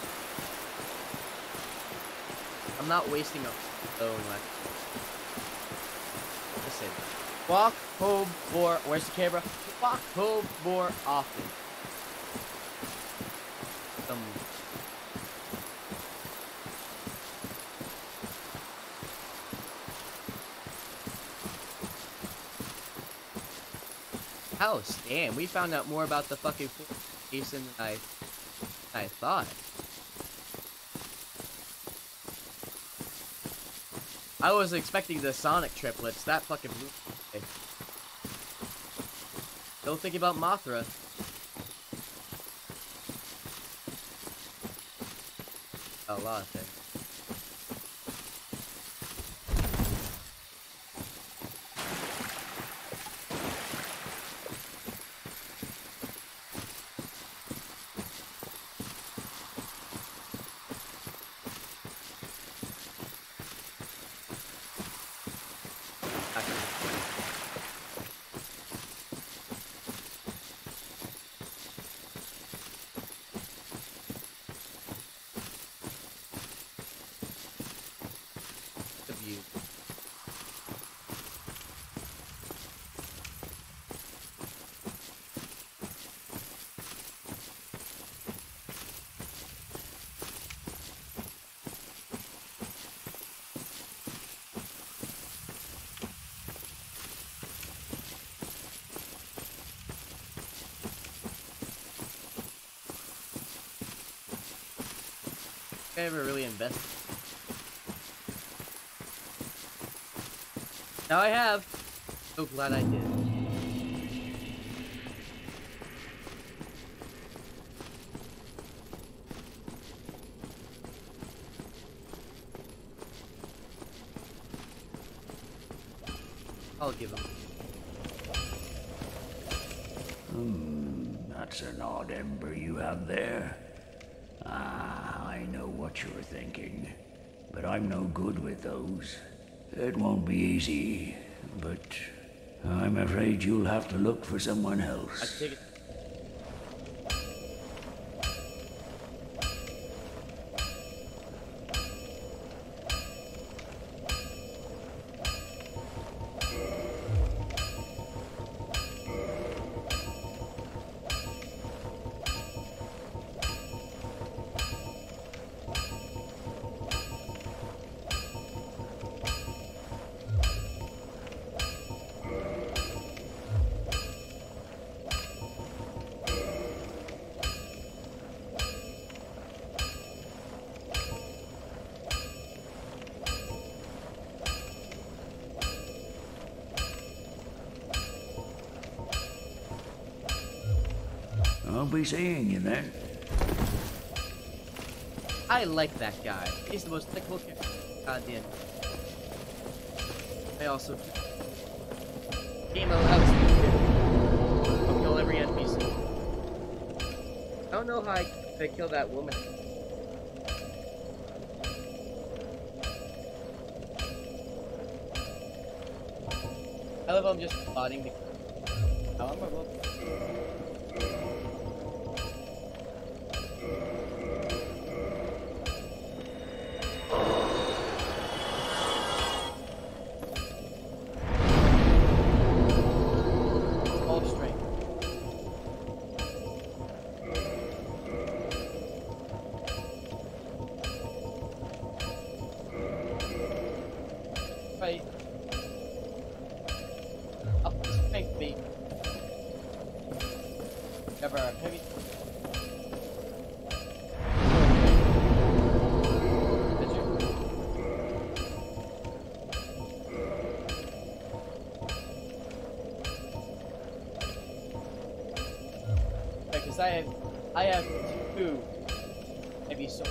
I'm not wasting a stone left. Walk home more. Where's the camera? Walk home more often. Some. House. Damn, we found out more about the fucking Jason than I, than I thought. I was expecting the Sonic triplets. That fucking blew me. Don't think about Mothra. A lot of things. I ever really invested. Now I have. So glad I did. I'll give him. Hmm, that's an odd ember you have there. Ah, I know what you're thinking, but I'm no good with those. It won't be easy, but I'm afraid you'll have to look for someone else. I take it. I'll be seeing you then. I like that guy. He's the most likable character. God damn. I also game allows me to kill every N P C. I don't know how I, I kill that woman. I love how I'm just spotting the. Oh, I'm a Right. Up the strength beat. Never heavy. Because I have, I have two heavy swords.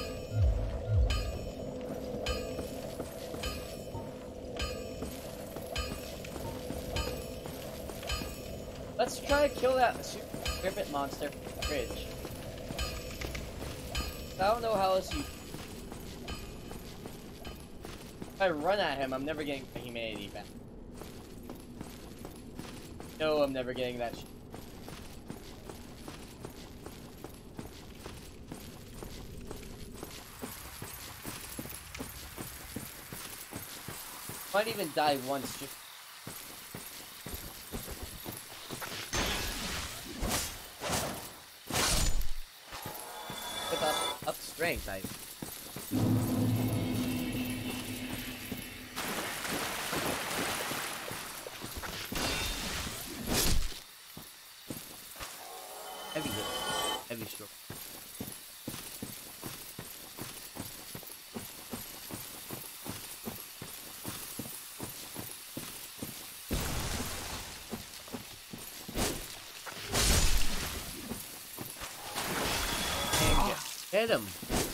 Let's try to kill that super serpent monster from the bridge. I don't know how else you. If I run at him, I'm never getting my humanity back. No, I'm never getting that shit. Might even die once just. strength. I. Heavy hit. Heavy stroke. Hit him.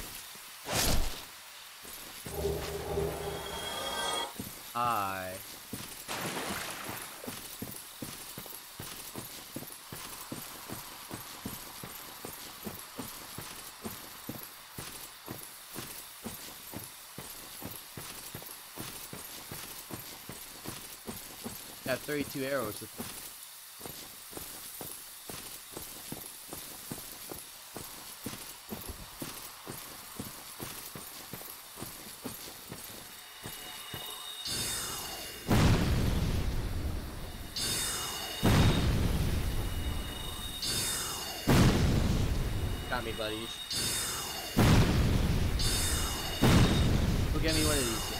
I. Got thirty-two arrows. Got me, buddies. Go get me one of these.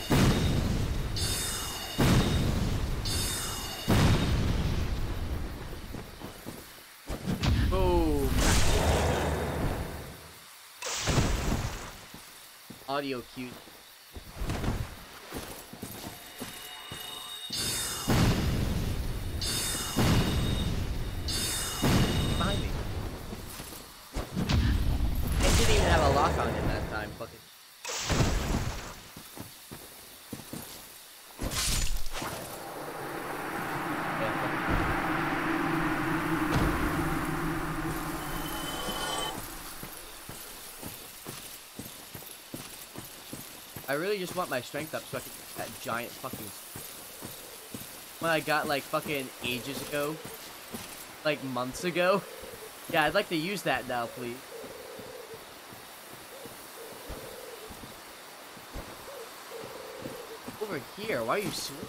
Boom. Audio cue. Behind me. It didn't even have a lock on him that time. Fuck it. I really just want my strength up so I can get that giant fucking one I got like fucking ages ago. Like months ago. Yeah, I'd like to use that now, please. Over here, why are you swimming?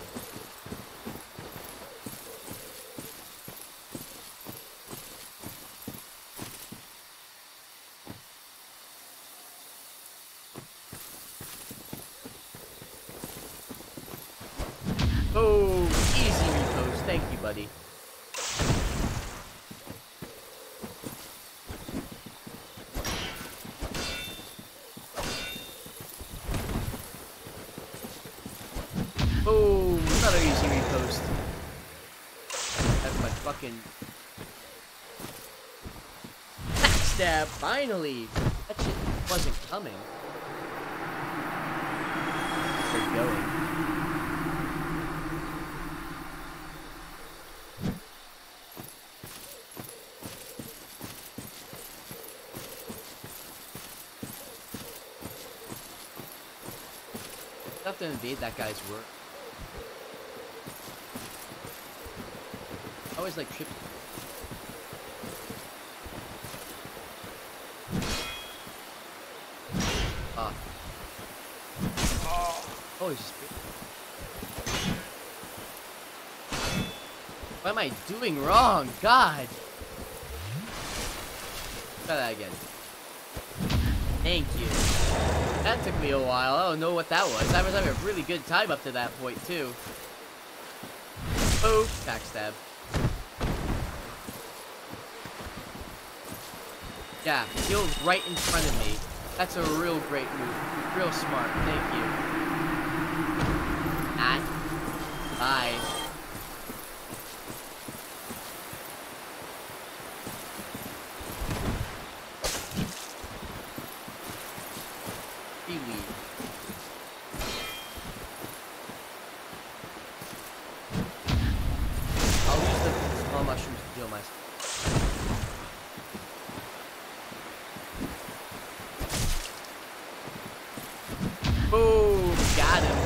Oh, easy repose. Thank you, buddy. Boom! Another easy repost. That's my fucking backstab. Finally! That shit wasn't coming. They're going. I have to invade that guy's work. I always like trip. Ah. Oh, he's just. What am I doing wrong? God. Try that again. Thank you. That took me a while. I don't know what that was. I was having a really good time up to that point, too. Oh, backstab. Yeah, heal right in front of me. That's a real great move. Real smart. Thank you. Ah. Bye. Seaweed. I'll use the small mushrooms to heal myself. Boom! Got him.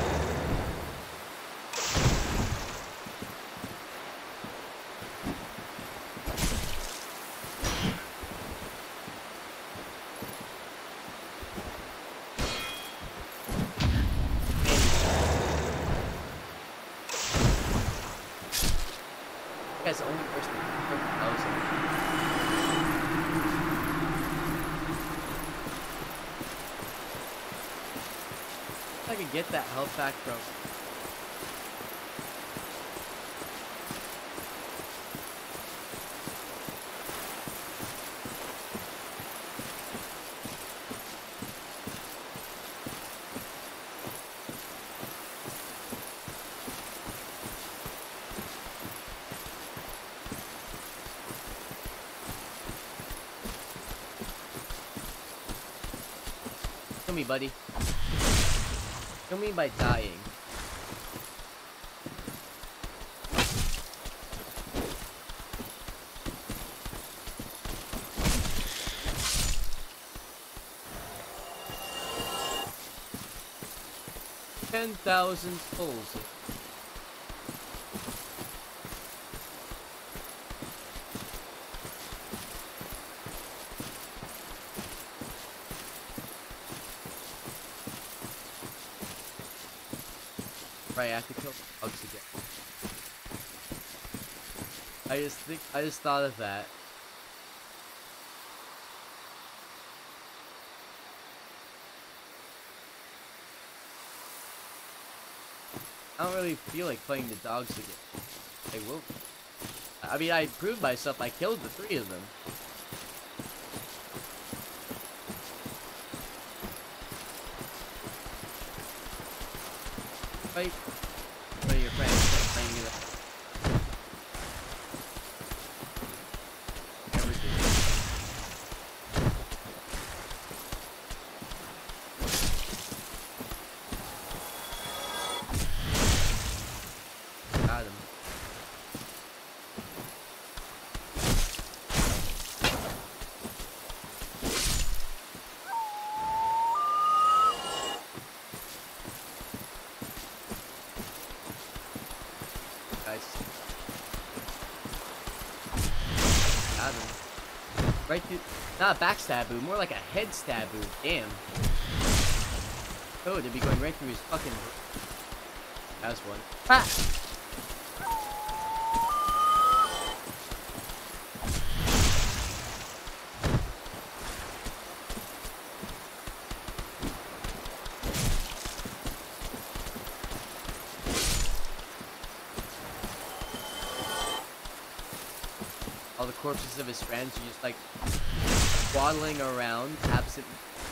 That's the only person that knows him. could get that health pack from. Kill me, buddy. Kill me by dying. Ten thousand souls. Right, I have to kill bugs again. I just think I just thought of that. I don't really feel like playing the dogs again. I will. I mean, I proved myself. I killed the three of them. Fight one of your friends playing it. Everything. Got him. Got him. Right through. Not a backstab boo, more like a head stab boo. Damn. Oh, they'd be going right through his fucking. That's one. Ah! All the corpses of his friends are just like waddling around, absent.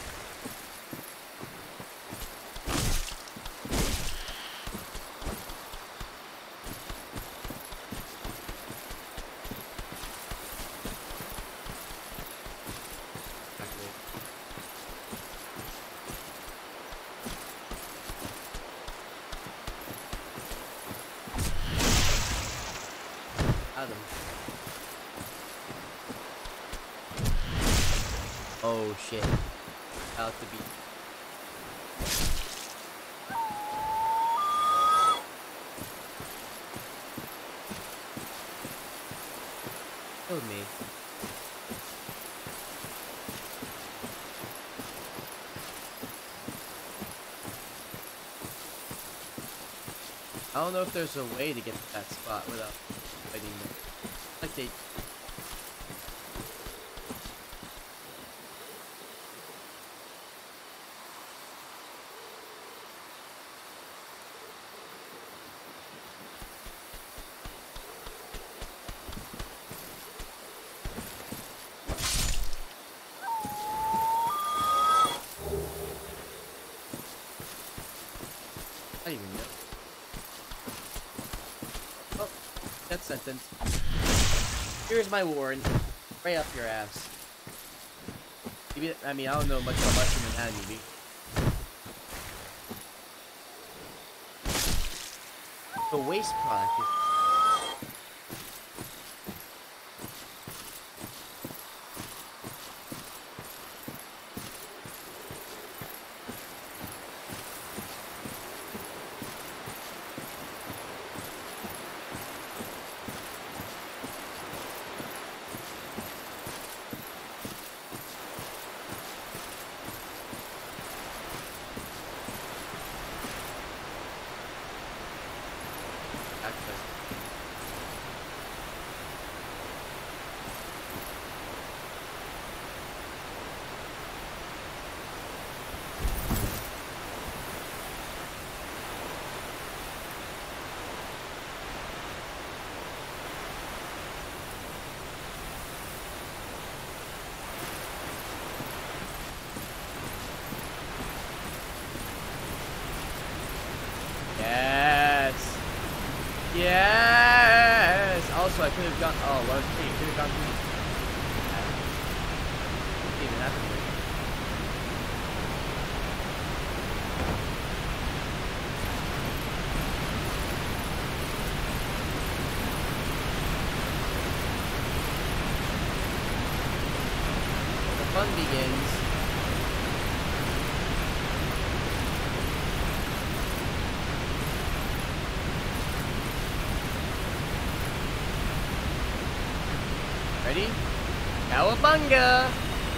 Adam. Oh shit. Out to be. Killed me. I don't know if there's a way to get to that spot without fighting them. Like they. I don't even know. Oh, death sentence. Here's my warrant. Right up your ass. Maybe, I mean, I don't know much about mushroom anatomy. The waste product is. Actually. Yes! Also, I could have gone. Oh, what? Hey, could have gone through. Didn't even happen here. The fun begins. Ready? Cowabunga!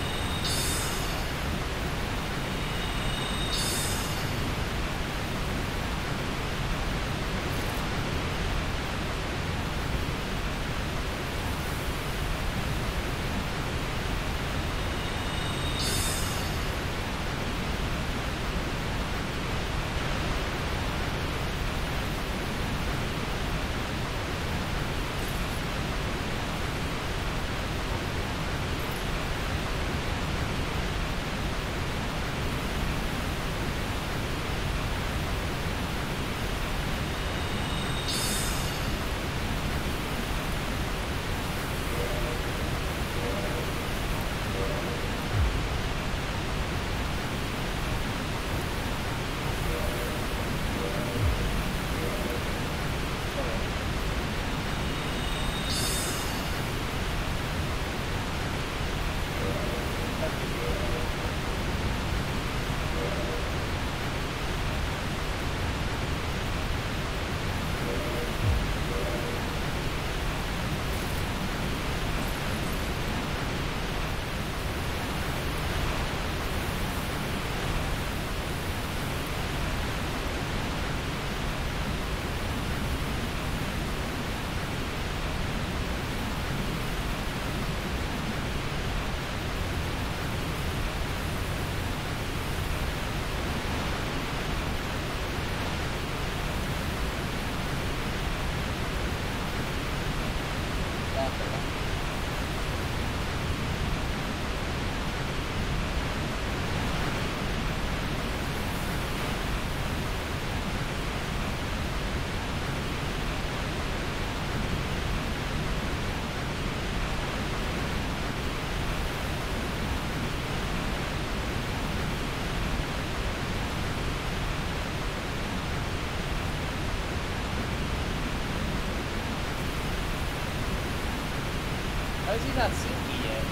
How is he not sinky yet?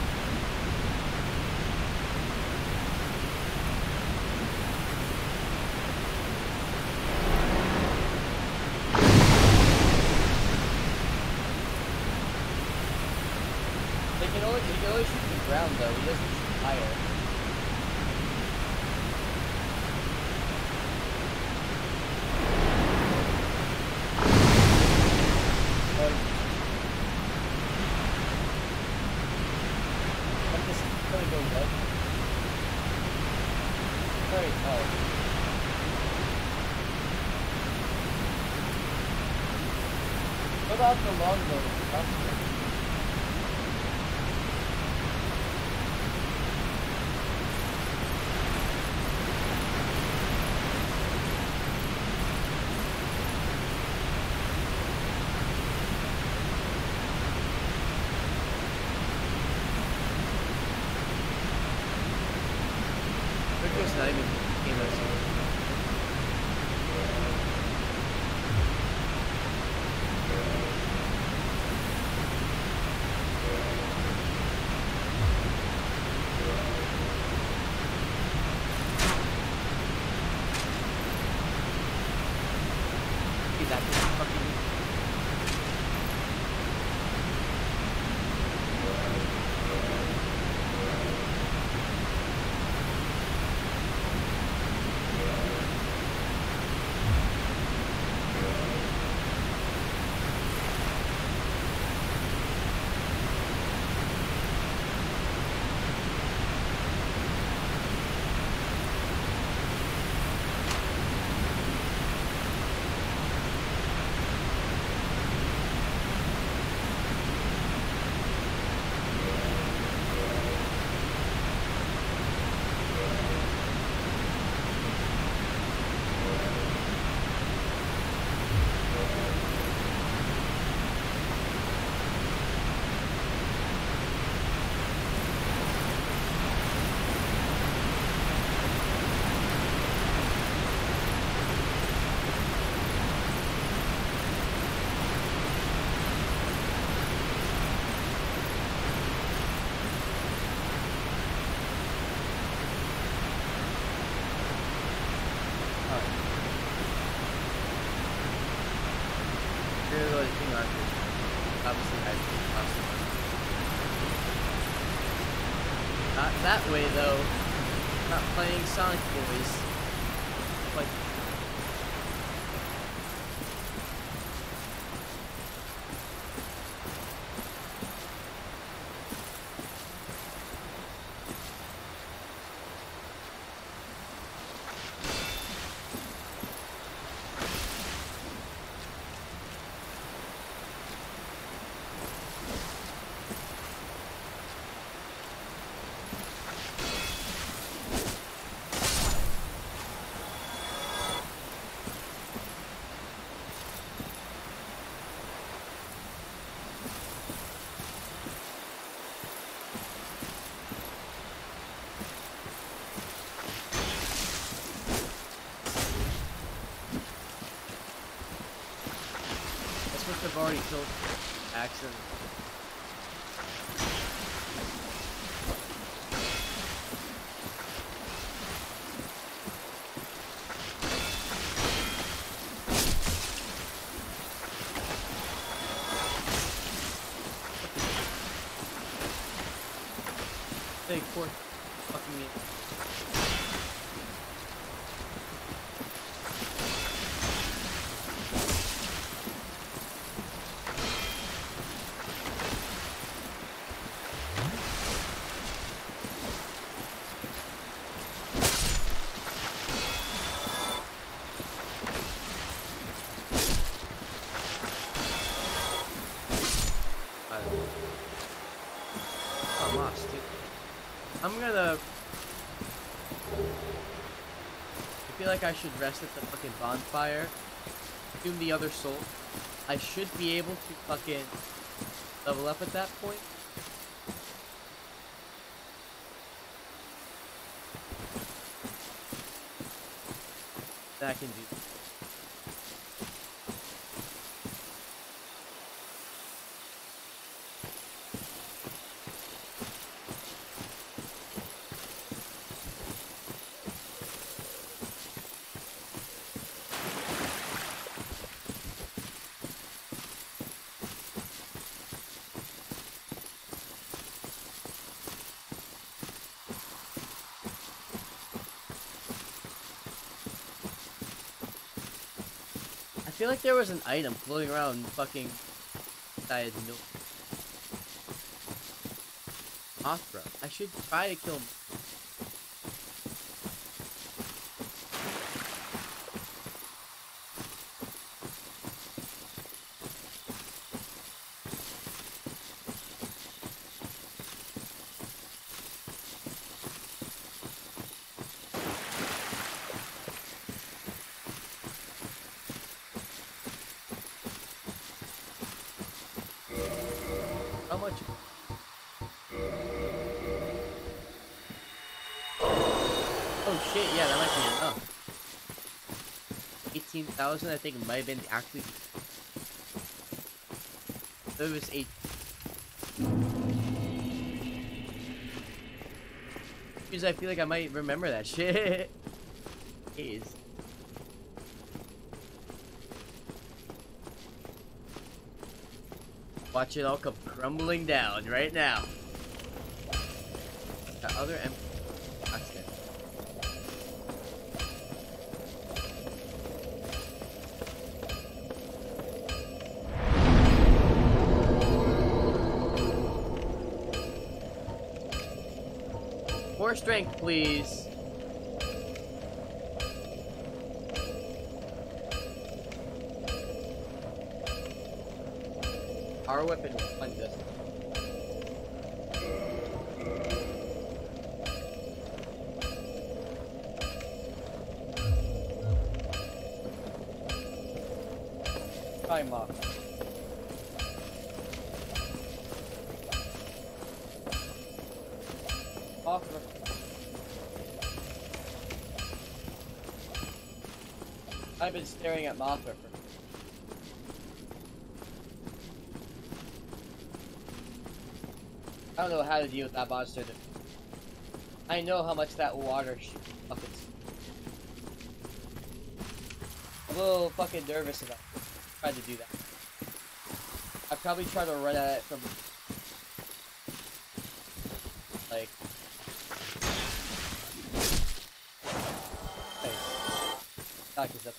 They can only, he can only shoot the ground though, he doesn't shoot higher. What about the longbow? Victor's not even came out soon. That fucking gonna go to King Arthur. Obviously, I possible. Not that way though. Not playing Sonic Boys. Like. I've already killed accident. Big poor fucking me. I'm gonna... I feel like I should rest at the fucking bonfire. Consume the other soul. I should be able to fucking level up at that point. That I can do. I feel like there was an item floating around fucking I had no Mothra. I should try to kill him. How much? Oh shit, yeah, that might be enough. eighteen thousand, I think it might have been actually. It was eight. Because I feel like I might remember that shit. Jeez. Watch it all come crumbling down right now. That other M. That's it. More strength, please. Our weapon will fund this. Time off. Off. I've been staring at Mothra for I don't know how to deal with that monster. I know how much that water should fucking. I'm a little fucking nervous about it. Tried to do that. I probably try to run at it from like. Hey, knock this up.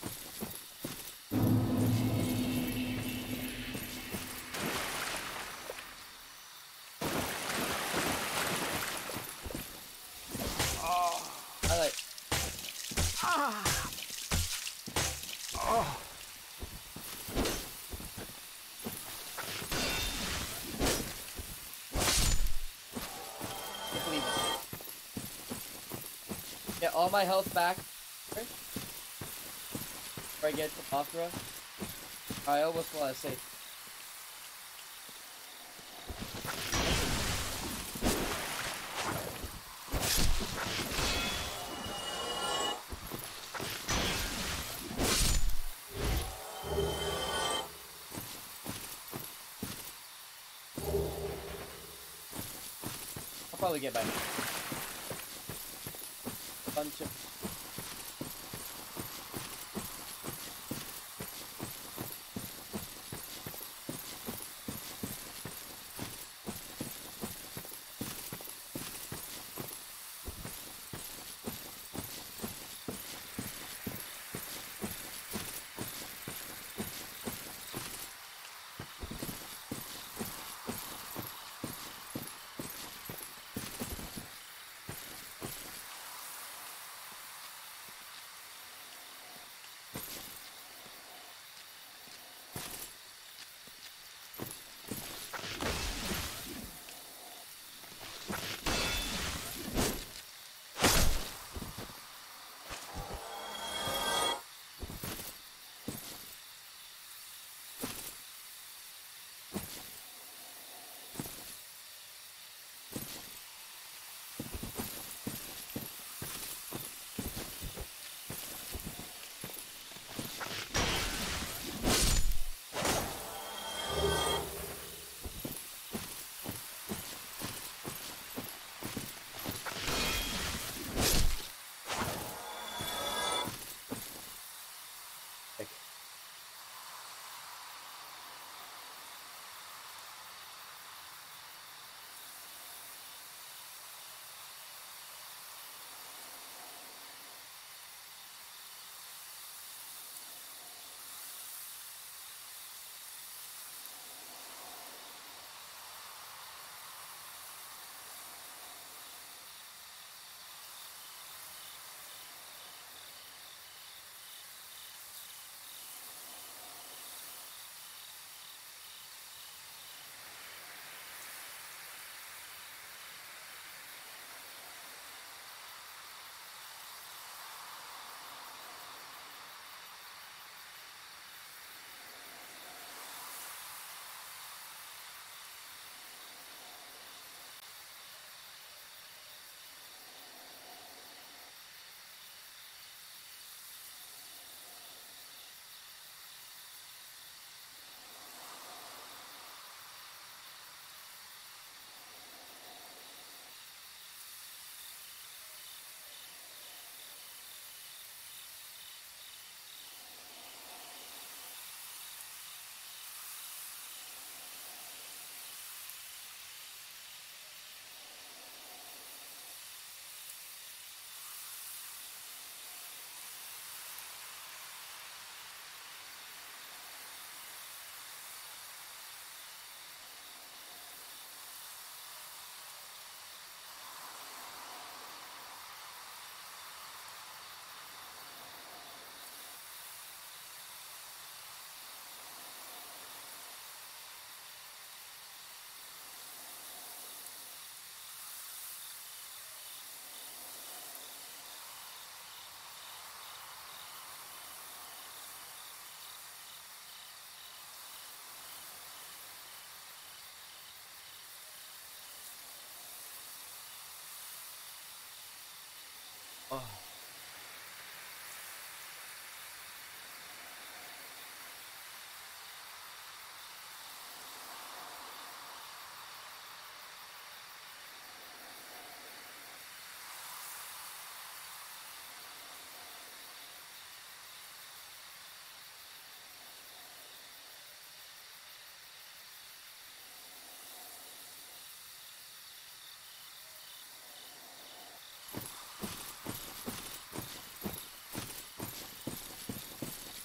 I like. Ah. Oh. Get all my health back. Before I get to Mothra. I almost want to say. I'll probably get back. Bunch of.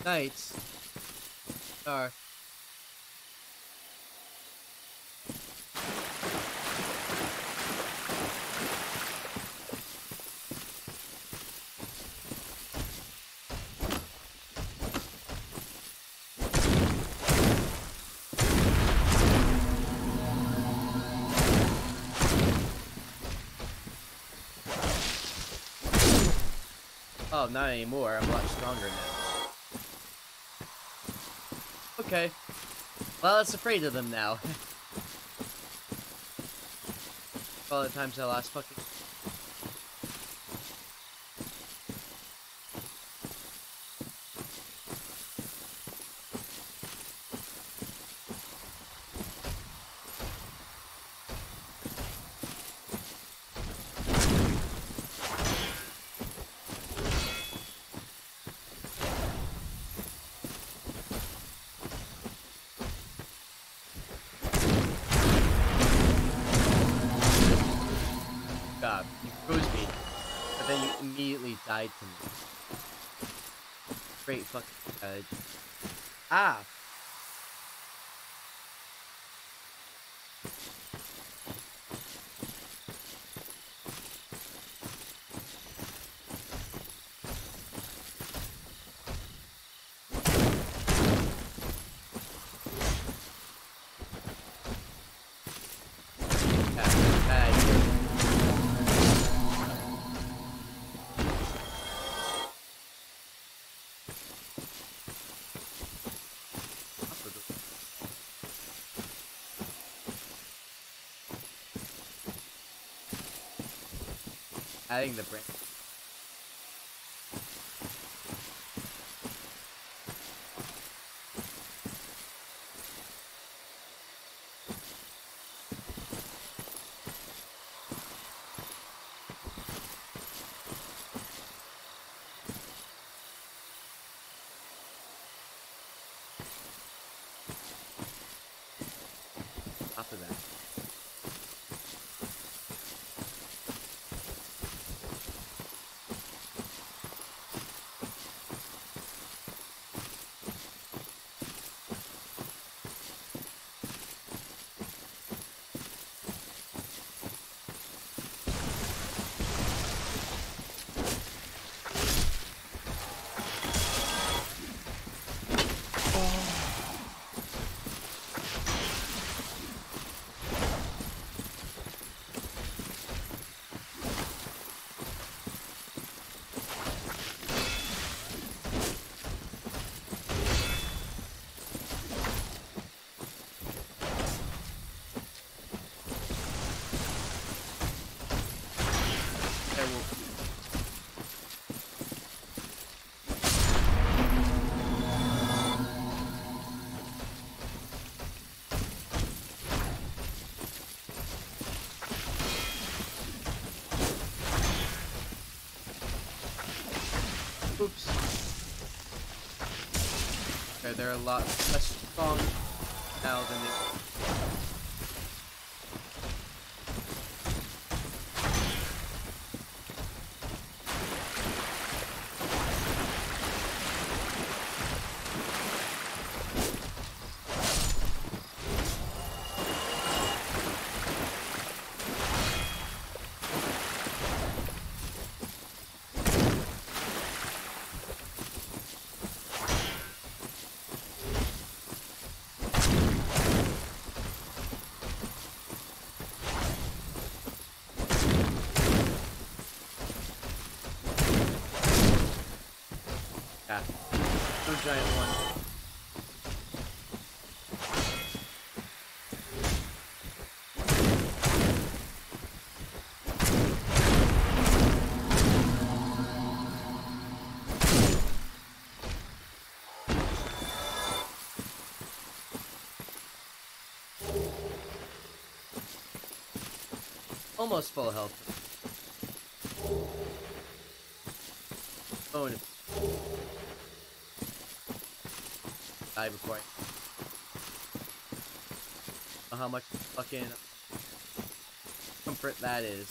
nights. Dark. Oh, not anymore. I'm a lot stronger now. Okay. Well, it's afraid of them now. All the times I lost fucking... God, you froze me, but then you immediately died to me. Great fucking strategy. Ah! Adding the brain. After that. Oops. Okay, they're a lot less strong now than they were. Yeah. No giant one. Almost full health. Bonus. Die before I know how much fucking comfort that is.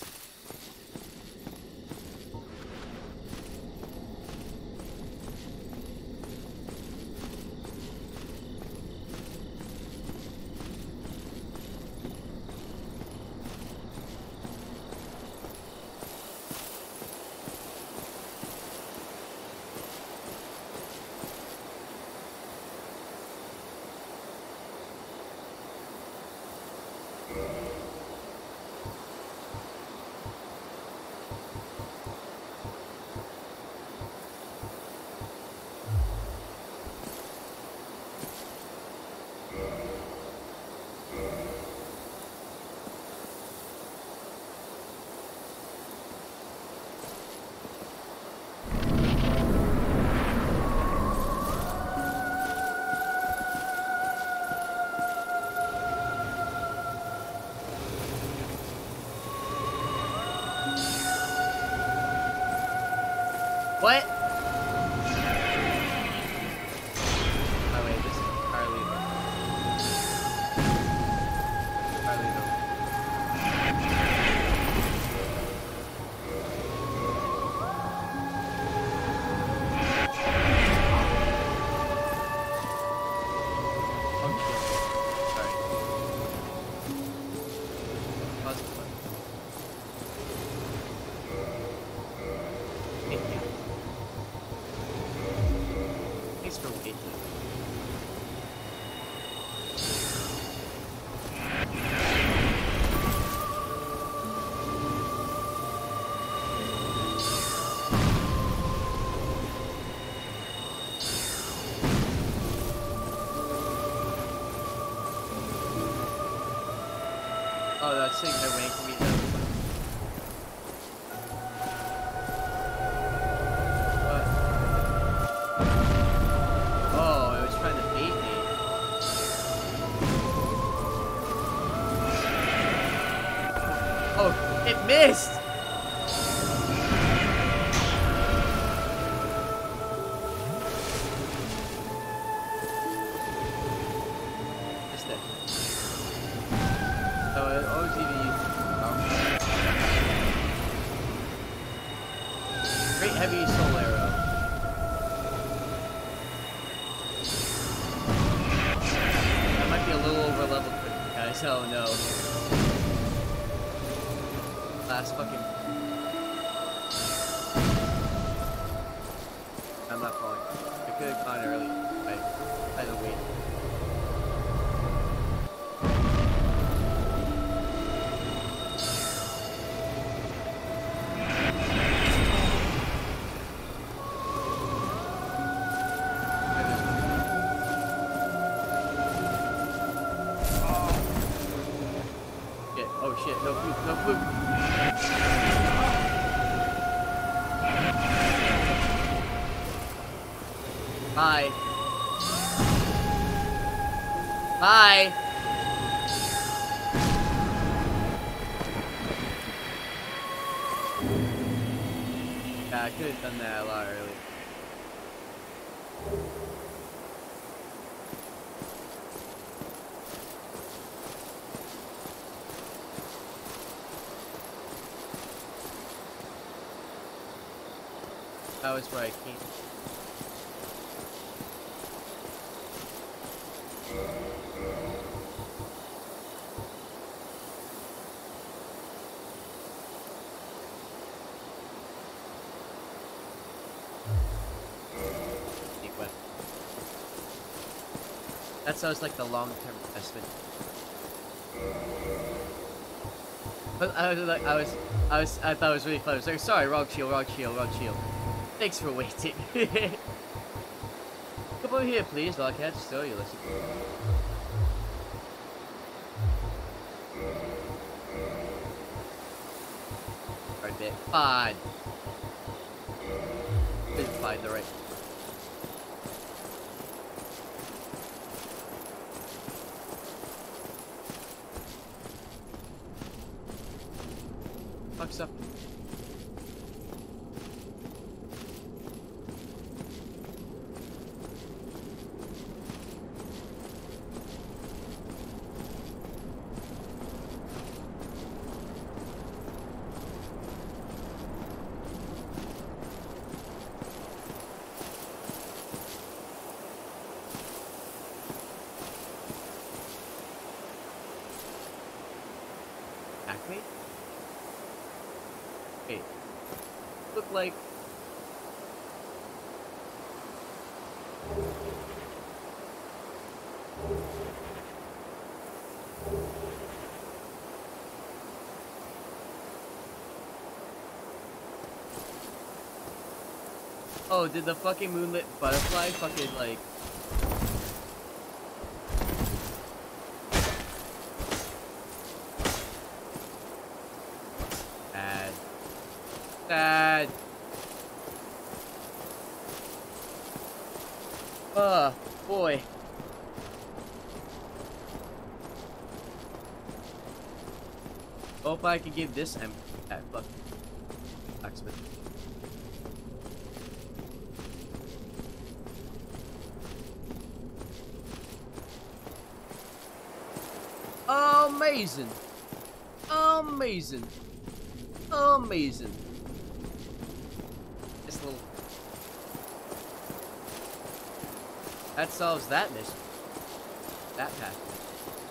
What? Oh wait, this is Carlito. Carlito. Oh shit. Sorry. Pause the button. Thank you. Thanks for waiting. Oh, that's sitting there waiting for me to... What? Oh, it was trying to bait me. Oh, it missed! Missed it. So it always either use oh. Great heavy soul arrow. That might be a little over leveled for you guys. Oh no. Last fucking. I'm not falling. I could have gone early. I had to wait. Oh shit, no food, no food. Bye. Bye. Yeah, I could have done that a lot earlier. That was where I came. That sounds like the long-term investment. But I was like, I was, I was, I thought it was really fun. I was like, sorry, wrong shield, wrong shield, wrong shield. Thanks for waiting. Come over here, please, while I catch still you listen. Alright, bit. Fine. Didn't find the right. Fuck's up. Acme? Hey, look like Oh, did the fucking moonlit butterfly fucking like... Sad. Sad. Oh, boy. Hope I could give this em that fucking blacksmith. Amazing. Amazing. Amazing. This little... That solves that mystery. That path.